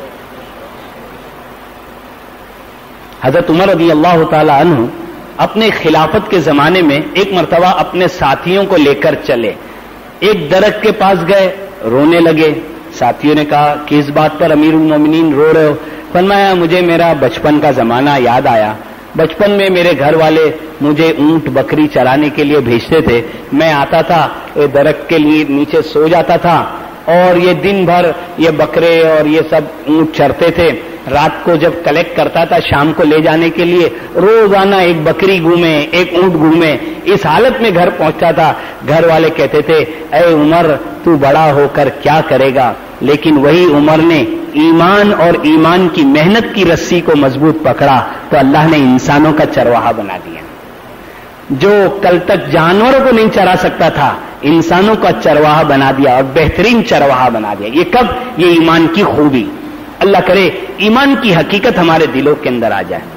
حضرت عمر رضی اللہ تعالی عنہ اپنے خلافت کے زمانے میں ایک مرتبہ اپنے ساتھیوں کو لے کر چلے، ایک درخت کے پاس گئے، رونے لگے۔ ساتھیوں نے کہا کس بات پر امیر المومنین رو رہے ہو؟ فرمایا مجھے میرا بچپن کا زمانہ یاد آیا، بچپن میں میرے گھر والے مجھے اونٹ بکری چرانے کے لیے بھیجتے تھے، میں آتا تھا درخت کے لیے نیچے سو جاتا تھا اور یہ دن بھر یہ بکرے اور یہ سب اونٹ چرتے تھے، رات کو جب کلیکٹ کرتا تھا شام کو لے جانے کے لیے روزانہ ایک بکری گھومے ایک اونٹ گھومے، اس حالت میں گھر پہنچتا تھا۔ گھر والے کہتے تھے اے عمر تو بڑا ہو کر کیا کرے گا؟ لیکن وہی عمر نے ایمان اور ایمان کی محنت کی رسی کو مضبوط پکڑا تو اللہ نے انسانوں کا چرواہا بنا دیا۔ جو کل تک جانوروں کو نہیں چرا سکتا تھا انسانوں کا چرواہا بنا دیا اور بہترین چرواہا بنا دیا۔ یہ کب؟ یہ ایمان کی خوبی۔ اللہ کرے ایمان کی حقیقت ہمارے دلوں کے اندر آ جائے۔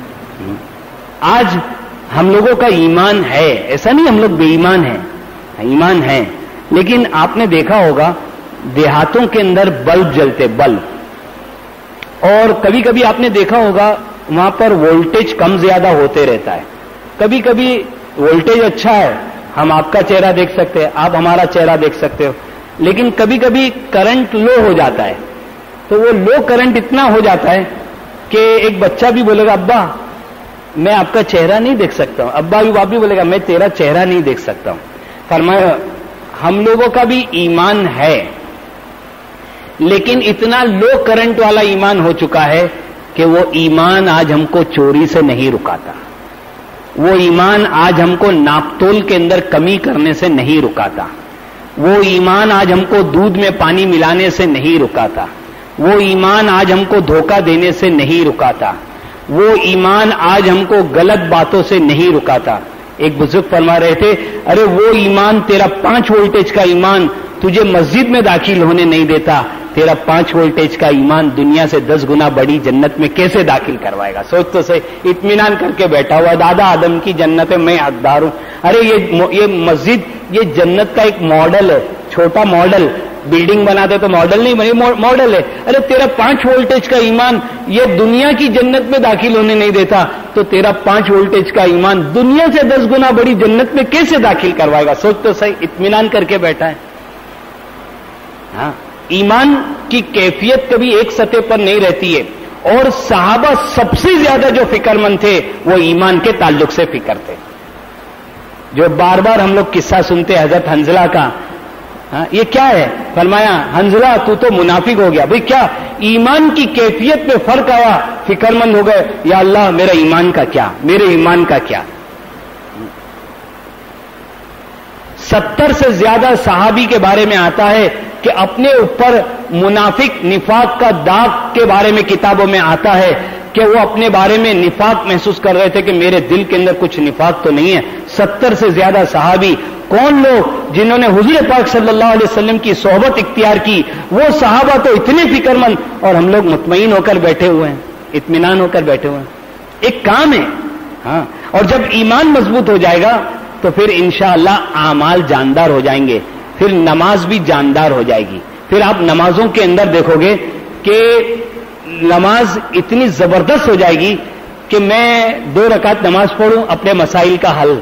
آج ہم لوگوں کا ایمان ہے، ایسا نہیں ہم لوگ بے ایمان ہیں، ایمان ہے، لیکن آپ نے دیکھا ہوگا دیہاتوں کے اندر بلب جلتے، بلب، اور کبھی کبھی آپ نے دیکھا ہوگا وہاں پر وولٹیج کم زیادہ ہوتے رہتا ہے۔ کبھی کبھی وولٹیج اچھا ہے، ہم آپ کا چہرہ دیکھ سکتے ہیں، آپ ہمارا چہرہ دیکھ سکتے ہو، لیکن کبھی کبھی کرنٹ لو ہو جاتا ہے، تو وہ لو کرنٹ اتنا ہو جاتا ہے کہ ایک بچہ بھی بولے گا ابا میں آپ کا چہرہ نہیں دیکھ سکتا ہوں، ابا بھی باپ بھی بولے گا میں تیرا چہرہ نہیں دیکھ سکتا ہوں۔ فرمایا ہم لوگوں کا بھی ایمان ہے لیکن اتنا لو کرنٹ والا ایمان ہو چکا ہے کہ وہ ایمان آج ہم کو چوری سے نہیں رکاتا، وہ ایمان آج ہم کو ناپتول کے اندر کمی کرنے سے نہیں رکاتا، وہ ایمان آج ہم کو دودھ میں پانی ملانے سے نہیں رکاتا، وہ ایمان آج ہم کو دھوکہ دینے سے نہیں رکاتا، وہ ایمان آج ہم کو غلط باتوں سے نہیں رکاتا۔ ایک بزرگ فرما رہے تھے ارے وہ ایمان تیرا 5 وولٹیج کا ایمان तुझे मस्जिद में दाखिल होने नहीं देता, तेरा 5 वोल्टेज का ईमान दुनिया से 10 गुना बड़ी जन्नत में कैसे दाखिल करवाएगा? सोच तो सही, इत्मीनान करके बैठा हुआ, दादा आदम की जन्नत है, मैं हकदार हूं। अरे ये मस्जिद, ये जन्नत का एक मॉडल है, छोटा मॉडल। बिल्डिंग बनाते तो मॉडल नहीं बनी, मॉडल है। अरे तेरा 5 वोल्टेज का ईमान ये दुनिया की जन्नत में दाखिल होने नहीं देता, तो तेरा 5 वोल्टेज का ईमान दुनिया से 10 गुना बड़ी जन्नत में कैसे दाखिल करवाएगा? सोच तो सही, इत्मीनान करके बैठा है। हाँ, ईमान की कैफियत कभी एक सतह पर नहीं रहती है। और सहाबा सबसे ज्यादा जो फिक्रमंद थे वो ईमान के ताल्लुक से फिक्र थे। जो बार बार हम लोग किस्सा सुनते हजरत हंजला का, हाँ, ये क्या है? फरमाया, हंजला तू तो मुनाफिक हो गया। भाई क्या ईमान की कैफियत में फर्क आया, फिक्रमंद हो गए, या अल्लाह मेरा ईमान का क्या, मेरे ईमान का क्या। 70 से ज्यादा सहाबी के बारे में आता है कि अपने ऊपर मुनाफिक निफाक का दाग के बारे में किताबों में आता है कि वो अपने बारे में निफाक महसूस कर रहे थे कि मेरे दिल के अंदर कुछ निफाक तो नहीं है। 70 से ज्यादा सहाबी, कौन लोग जिन्होंने हुजूर पाक सल्लल्लाहु अलैहि वसल्लम की सोहबत इख्तियार की, वो सहाबा तो इतने फिक्रमंद, और हम लोग मुतमईन होकर बैठे हुए हैं, इत्मीनान होकर बैठे हुए हैं। एक काम है। हाँ, और जब ईमान मजबूत हो जाएगा तो फिर इंशाअल्लाह आमाल जानदार हो जाएंगे, फिर नमाज भी जानदार हो जाएगी। फिर आप नमाजों के अंदर देखोगे कि नमाज इतनी जबरदस्त हो जाएगी कि मैं 2 रकात नमाज पढ़ूं, अपने मसाइल का हल।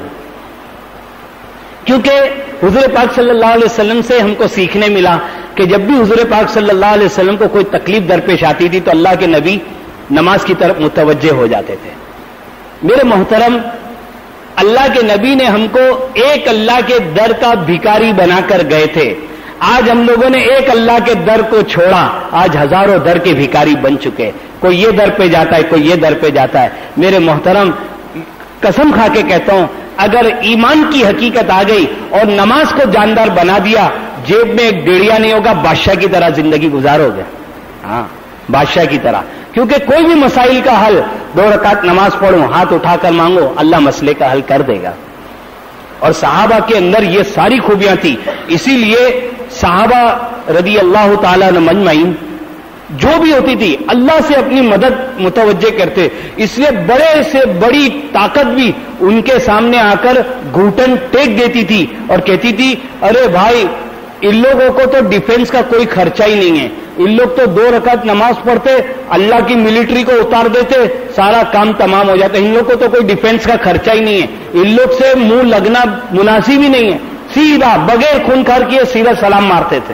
क्योंकि हुजूर पाक सल्लल्लाहु अलैहि वसल्लम से हमको सीखने मिला कि जब भी हुजूर पाक सल्लल्लाहु अलैहि वसल्लम को कोई तकलीफ दरपेश आती थी तो अल्लाह के नबी नमाज की तरफ मुतवज्जे हो जाते थे। मेरे मोहतरम, अल्लाह के नबी ने हमको एक अल्लाह के दर का भिखारी बनाकर गए थे। आज हम लोगों ने एक अल्लाह के दर को छोड़ा, आज हजारों दर के भिखारी बन चुके। कोई ये दर पे जाता है, कोई ये दर पे जाता है। मेरे मोहतरम, कसम खा के कहता हूं, अगर ईमान की हकीकत आ गई और नमाज को जानदार बना दिया, जेब में एक डेढ़िया नहीं होगा, बादशाह की तरह जिंदगी गुजारोगे। हाँ, बादशाह की तरह। क्योंकि कोई भी मसाइल का हल, 2 रकात नमाज पढ़ो, हाथ उठाकर मांगो, अल्लाह मसले का हल कर देगा। और सहाबा के अंदर ये सारी खूबियां थी। इसीलिए सहाबा रदी अल्लाह ताला मजमईन जो भी होती थी अल्लाह से अपनी मदद मुतवज्जे करते। इसलिए बड़े से बड़ी ताकत भी उनके सामने आकर घुटन टेक देती थी और कहती थी, अरे भाई, इन लोगों को तो डिफेंस का कोई खर्चा ही नहीं है, इन लोग तो 2 रकात नमाज पढ़ते, अल्लाह की मिलिट्री को उतार देते, सारा काम तमाम हो जाता। इन लोग को तो कोई डिफेंस का खर्चा ही नहीं है, इन लोग से मुंह लगना मुनासिब ही नहीं है, सीधा बगैर खूनखार किए सीधा सलाम मारते थे।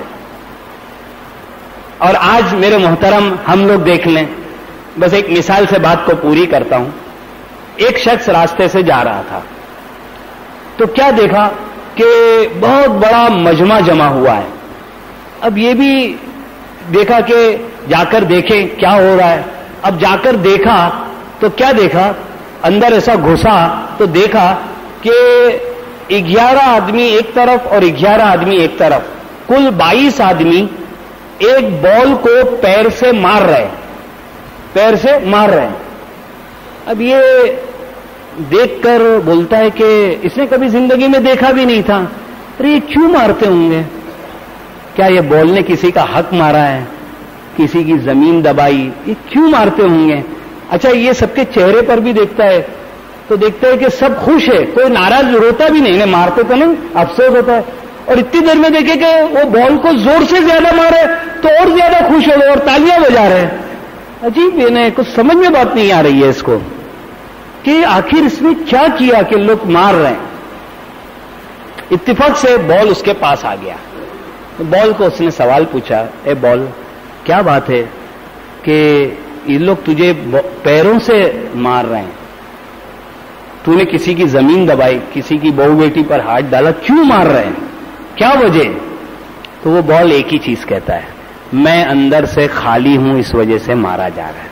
और आज मेरे मोहतरम, हम लोग देख लें, बस एक मिसाल से बात को पूरी करता हूं। एक शख्स रास्ते से जा रहा था तो क्या देखा कि बहुत बड़ा मजमा जमा हुआ है। अब ये भी देखा कि जाकर देखें क्या हो रहा है। अब जाकर देखा तो क्या देखा, अंदर ऐसा घुसा तो देखा कि 11 आदमी एक तरफ और 11 आदमी एक तरफ, कुल 22 आदमी एक बॉल को पैर से मार रहे हैं, पैर से मार रहे हैं। अब ये देखकर बोलता है कि इसने कभी जिंदगी में देखा भी नहीं था, अरे ये क्यों मारते होंगे? क्या ये बॉल ने किसी का हक मारा है, किसी की जमीन दबाई, ये क्यों मारते होंगे? अच्छा, ये सबके चेहरे पर भी देखता है तो देखता है कि सब खुश है, कोई नाराज रोता भी नहीं, इन्हें मारते तो नहीं, अफसोस होता है। और इतनी देर में देखे कि वो बॉल को जोर से ज्यादा मारे तो और ज्यादा खुश हो गए और तालियां बजा रहे हैं। अजीब, इन्हें कुछ समझ में बात नहीं आ रही है इसको कि आखिर इसने क्या किया कि लोग मार रहे हैं। इत्तेफाक से बॉल उसके पास आ गया, तो बॉल को उसने सवाल पूछा, ए बॉल, क्या बात है कि ये लोग तुझे पैरों से मार रहे हैं, तूने किसी की जमीन दबाई, किसी की बहू बेटी पर हाथ डाला, क्यों मार रहे हैं, क्या वजह? तो वो बॉल एक ही चीज कहता है, मैं अंदर से खाली हूं, इस वजह से मारा जा रहा है।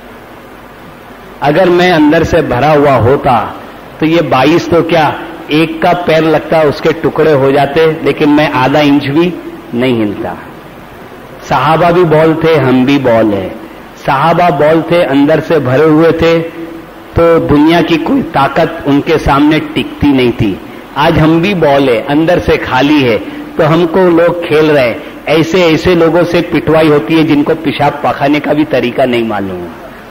अगर मैं अंदर से भरा हुआ होता तो ये 22 तो क्या, एक का पैर लगता उसके टुकड़े हो जाते, लेकिन मैं आधा इंच भी नहीं हिलता। सहाबा भी बॉल थे, हम भी बॉल है। सहाबा बॉल थे, अंदर से भरे हुए थे, तो दुनिया की कोई ताकत उनके सामने टिकती नहीं थी। आज हम भी बॉल है, अंदर से खाली है, تو ہم کو لوگ کھیل رہے ہیں. ایسے ایسے لوگوں سے پٹوائی ہوتی ہے جن کو پیشاب پخانے کا بھی طریقہ نہیں معلوم.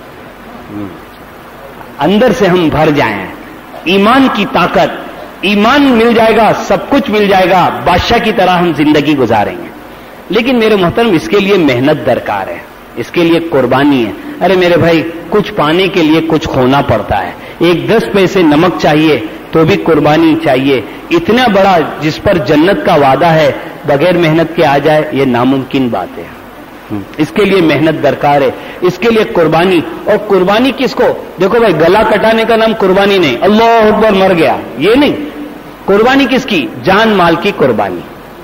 اندر سے ہم بھر جائیں. ایمان کی طاقت, ایمان مل جائے گا, سب کچھ مل جائے گا, بادشاہ کی طرح ہم زندگی گزاریں گے. لیکن میرے محترم, اس کے لیے محنت درکار ہے, اس کے لیے قربانی ہے. ارے میرے بھائی, کچھ پانے کے لیے کچھ کھونا پڑتا ہے. 10 پیسے نمک چاہیے تو بھی قربانی چاہیے. اتنا بڑا جس پر جنت کا وعدہ ہے, بغیر محنت کے آ جائے, یہ ناممکن بات ہے. اس کے لیے محنت درکار ہے, اس کے لیے قربانی. اور قربانی کس کو؟ دیکھو بھائی, گلا کٹانے کا نام قربانی نہیں, اللہ اکبر مر گیا, یہ نہیں. قربانی کس کی؟ جان مال کی قربانی.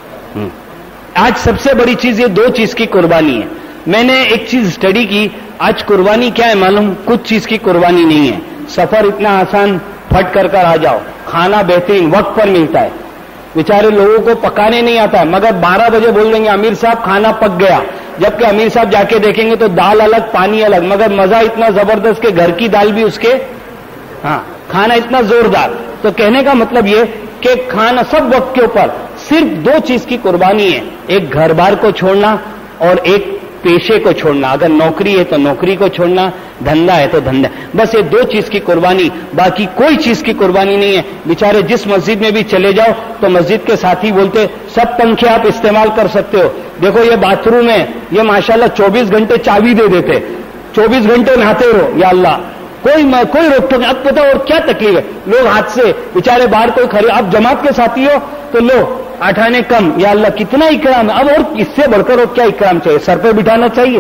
آج سب سے بڑی چیز یہ 2 چیز کی قربانی ہے. میں نے ایک چیز اسٹڈی کی, آج قربانی کیا ہے معلوم؟ کچھ چیز کی قربانی نہیں ہے. سفر اتنا آسان, پھٹ کر آ جاؤ. کھانا بہترین وقت پر ملتا ہے. بیچارے لوگوں کو پکانے نہیں آتا ہے, مگر 12 بجے بول دیں گے امیر صاحب کھانا پک گیا. جبکہ امیر صاحب جا کے دیکھیں گے تو دال الگ پانی الگ, مگر مزہ اتنا زبردست کہ گھر کی دال بھی اس کے, کھانا اتنا زوردار. تو کہنے کا مطلب یہ کہ کھانا سب وقت کے اوپر. صرف 2 چیز کی قربانی ہے, ایک گھر بار کو چھوڑنا اور ایک پیشے کو چھوڑنا. اگر نوکری ہے تو نوکری کو چھوڑنا, دھندا ہے تو دھندا. بس یہ 2 چیز کی قربانی, باقی کوئی چیز کی قربانی نہیں ہے. بیچارے جس مسجد میں بھی چلے جاؤ تو مسجد کے ساتھی بولتے سب پنکھے آپ استعمال کر سکتے ہو. دیکھو یہ باتھ روم ہے, یہ ماشاءاللہ 24 گھنٹے چابی دے دیتے, 24 گھنٹے نہاتے رہو. یا اللہ, کوئی روک ٹوک. اب پتا اور کیا تکلیف ہے, لوگ ہاتھ سے بیچارے باہر کوئی خرید, آپ جماعت کے ساتھی ہو تو لو 8 آنے کم. یا اللہ کتنا اکرام ہے. اب اور اس سے بڑھ کر اور کیا اکرام چاہیے؟ سر پہ بٹھانا چاہیے.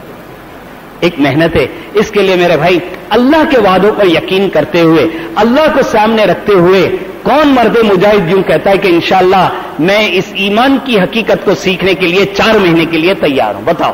ایک محنت ہے. اس کے لیے میرے بھائی, اللہ کے وعدوں پر یقین کرتے ہوئے, اللہ کو سامنے رکھتے ہوئے, کون مرد مجاہد یوں کہتا ہے کہ انشاءاللہ میں اس ایمان کی حقیقت کو سیکھنے کے لیے 4 مہینے کے لیے تیار ہوں؟ بتاؤ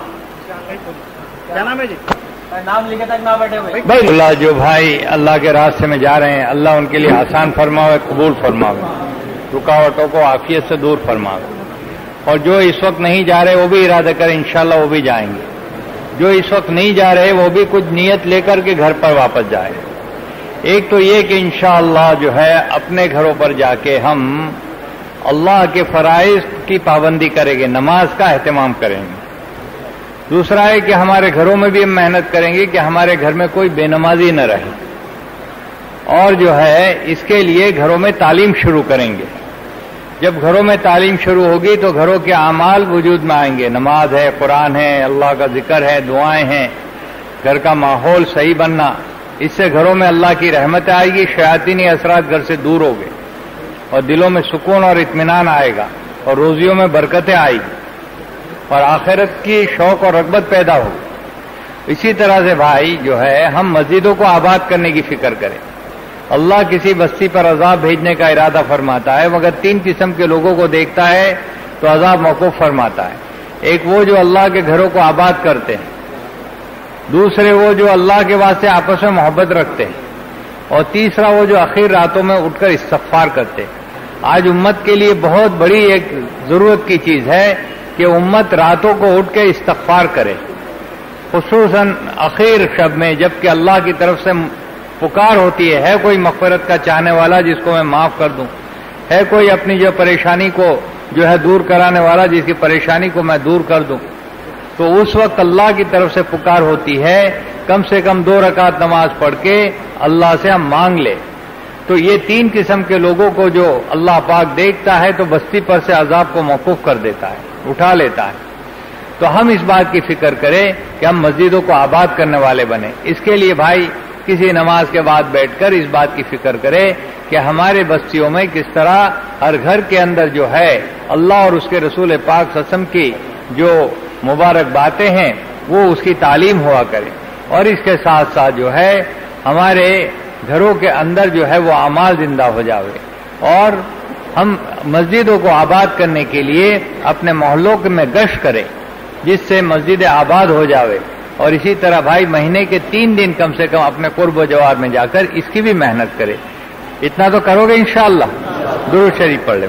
کیا نام ہے جی؟ نام لکھے تک نہ بیٹھے ہوئے بھائی. اللہ جو بھائی اللہ کے راستے میں جا رہے ہیں, اللہ ان کے لیے آسان فرماوے, قبول فرماوے, رکاوٹوں کو عافیت سے دور فرماوے. اور جو اس وقت نہیں جا رہے وہ بھی ارادہ کریں, انشاءاللہ وہ بھی جائیں گے. جو اس وقت نہیں جا رہے وہ بھی کچھ نیت لے کر کے گھر پر واپس جائیں. ایک تو یہ کہ انشاءاللہ جو ہے اپنے گھروں پر جا کے ہم اللہ کے فرائض کی پابندی کریں گے, نماز کا اہتمام کریں گے. دوسرا ہے کہ ہمارے گھروں میں بھی ہم محنت کریں گے کہ ہمارے گھر میں کوئی بے نمازی نہ رہے. اور جو ہے اس کے لیے گھروں میں تعلیم شروع کریں گے. جب گھروں میں تعلیم شروع ہوگی تو گھروں کے اعمال وجود میں آئیں گے. نماز ہے, قرآن ہے, اللہ کا ذکر ہے, دعائیں ہیں, گھر کا ماحول صحیح بننا. اس سے گھروں میں اللہ کی رحمت آئے گی, شیاطینی اثرات گھر سے دور ہو گئے اور دلوں میں سکون اور اطمینان آئے گا اور روزیوں میں برکتیں آئیں گی اور آخرت کی شوق اور رغبت پیدا ہوگی. اسی طرح سے بھائی جو ہے ہم مسجدوں کو آباد کرنے کی فکر کریں. اللہ کسی بستی پر عذاب بھیجنے کا ارادہ فرماتا ہے, مگر 3 قسم کے لوگوں کو دیکھتا ہے تو عذاب موقوف فرماتا ہے. ایک وہ جو اللہ کے گھروں کو آباد کرتے ہیں, دوسرے وہ جو اللہ کے واسطے آپس میں محبت رکھتے ہیں, اور تیسرا وہ جو آخر راتوں میں اٹھ کر استغفار کرتے ہیں. آج امت کے لیے بہت بڑی ایک ضرورت کی چیز ہے کہ امت راتوں کو اٹھ کے استغفار کرے, خصوصاً آخر شب میں, جبکہ اللہ کی طرف سے پکار ہوتی ہے کوئی مغفرت کا چاہنے والا جس کو میں معاف کر دوں, ہے کوئی اپنی جو پریشانی کو جو ہے دور کرانے والا جس کی پریشانی کو میں دور کر دوں. تو اس وقت اللہ کی طرف سے پکار ہوتی ہے, کم سے کم 2 رکعت نماز پڑھ کے اللہ سے ہم مانگ لے. تو یہ 3 قسم کے لوگوں کو جو اللہ پاک دیکھتا ہے تو بستی پر سے عذاب کو موقوف کر دیتا ہے, اٹھا لیتا ہے. تو ہم اس بات کی فکر کریں کہ ہم مسجدوں کو آباد کرنے والے بنیں. اس کے لیے بھائی کسی نماز کے بعد بیٹھ کر اس بات کی فکر کرے کہ ہمارے بستیوں میں کس طرح ہر گھر کے اندر جو ہے اللہ اور اس کے رسول پاک صلی اللہ علیہ وسلم کی جو مبارک باتیں ہیں وہ اس کی تعلیم ہوا کرے, اور اس کے ساتھ ساتھ جو ہے ہمارے گھروں کے اندر جو ہے وہ اعمال زندہ ہو جاوے. اور ہم مسجدوں کو آباد کرنے کے لیے اپنے محلوں میں گشت کریں جس سے مسجد آباد ہو جاوے. اور اسی طرح بھائی مہینے کے 3 دن کم سے کم اپنے قرب و جوار میں جا کر اس کی بھی محنت کرے. اتنا تو کرو گے انشاءاللہ. درود شریف پڑھ لیں.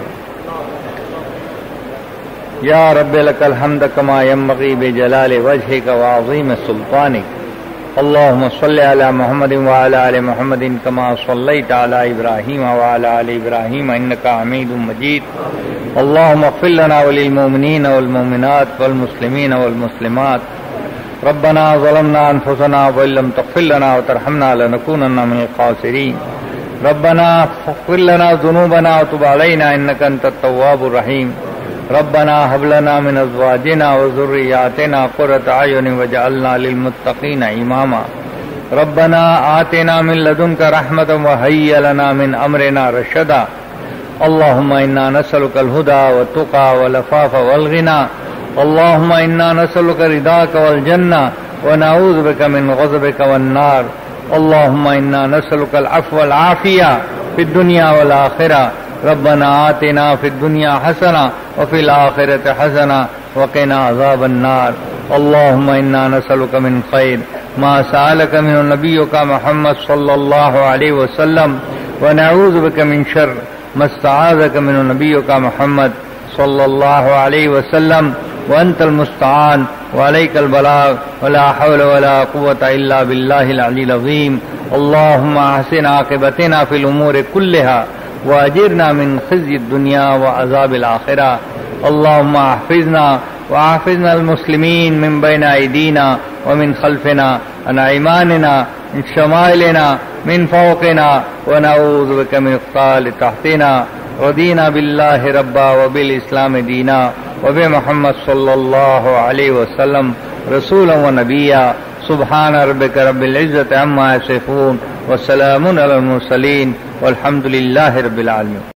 یا رب لک الحمد کما ینبغی بجلال وجهک وعظیم سلطانک. اللهم صل علی محمد وعلی آل محمد کما صلیت علی ابراہیم وعلی آل ابراہیم انک حمید مجید. اللهم اغفر لنا وللمؤمنين والمؤمنات والمسلمين والمسلمات. ربنا ظلمنا أنفسنا وإن لم تغفر لنا وترحمنا لنكونن من الخاسرين. ربنا اغفر لنا ذنوبنا وتب علينا إنك أنت التواب الرحيم. ربنا هب لنا من أزواجنا وذرياتنا قرة أعين واجعلنا للمتقين إماما. ربنا آتنا من لدنك رحمة وهيئ لنا من أمرنا رشدا. اللهم إنا نسألك الهدى والتقى والعفاف والغنى. اللهم إنا نسألك رضاك والجنة ونعوذ بك من غضبك والنار. اللهم إنا نسألك العفو والعافية في الدنيا والآخرة. ربنا آتنا في الدنيا حسنة وفي الآخرة حسنة وقنا عذاب النار. اللهم إنا نسألك من خير ما سألك من نبيك محمد صلى الله عليه وسلم ونعوذ بك من شر ما استعاذك من نبيك محمد صلى الله عليه وسلم وأنت المستعان وعليك البلاغ ولا حول ولا قوة إلا بالله العلي العظيم. اللهم أحسن عاقبتنا في الأمور كلها وأجرنا من خزي الدنيا وعذاب الآخرة. اللهم احفظنا وأحفظنا المسلمين من بين أيدينا ومن خلفنا عن أيماننا من شمائلنا من فوقنا ونعوذ بك من القال تحتنا. رضينا بالله ربا وبالإسلام دينا وبمحمد صلى الله عليه وسلم رسولا ونبيا. سبحان ربك رب العزة عما يصفون وسلام على المرسلين والحمد لله رب العالمين.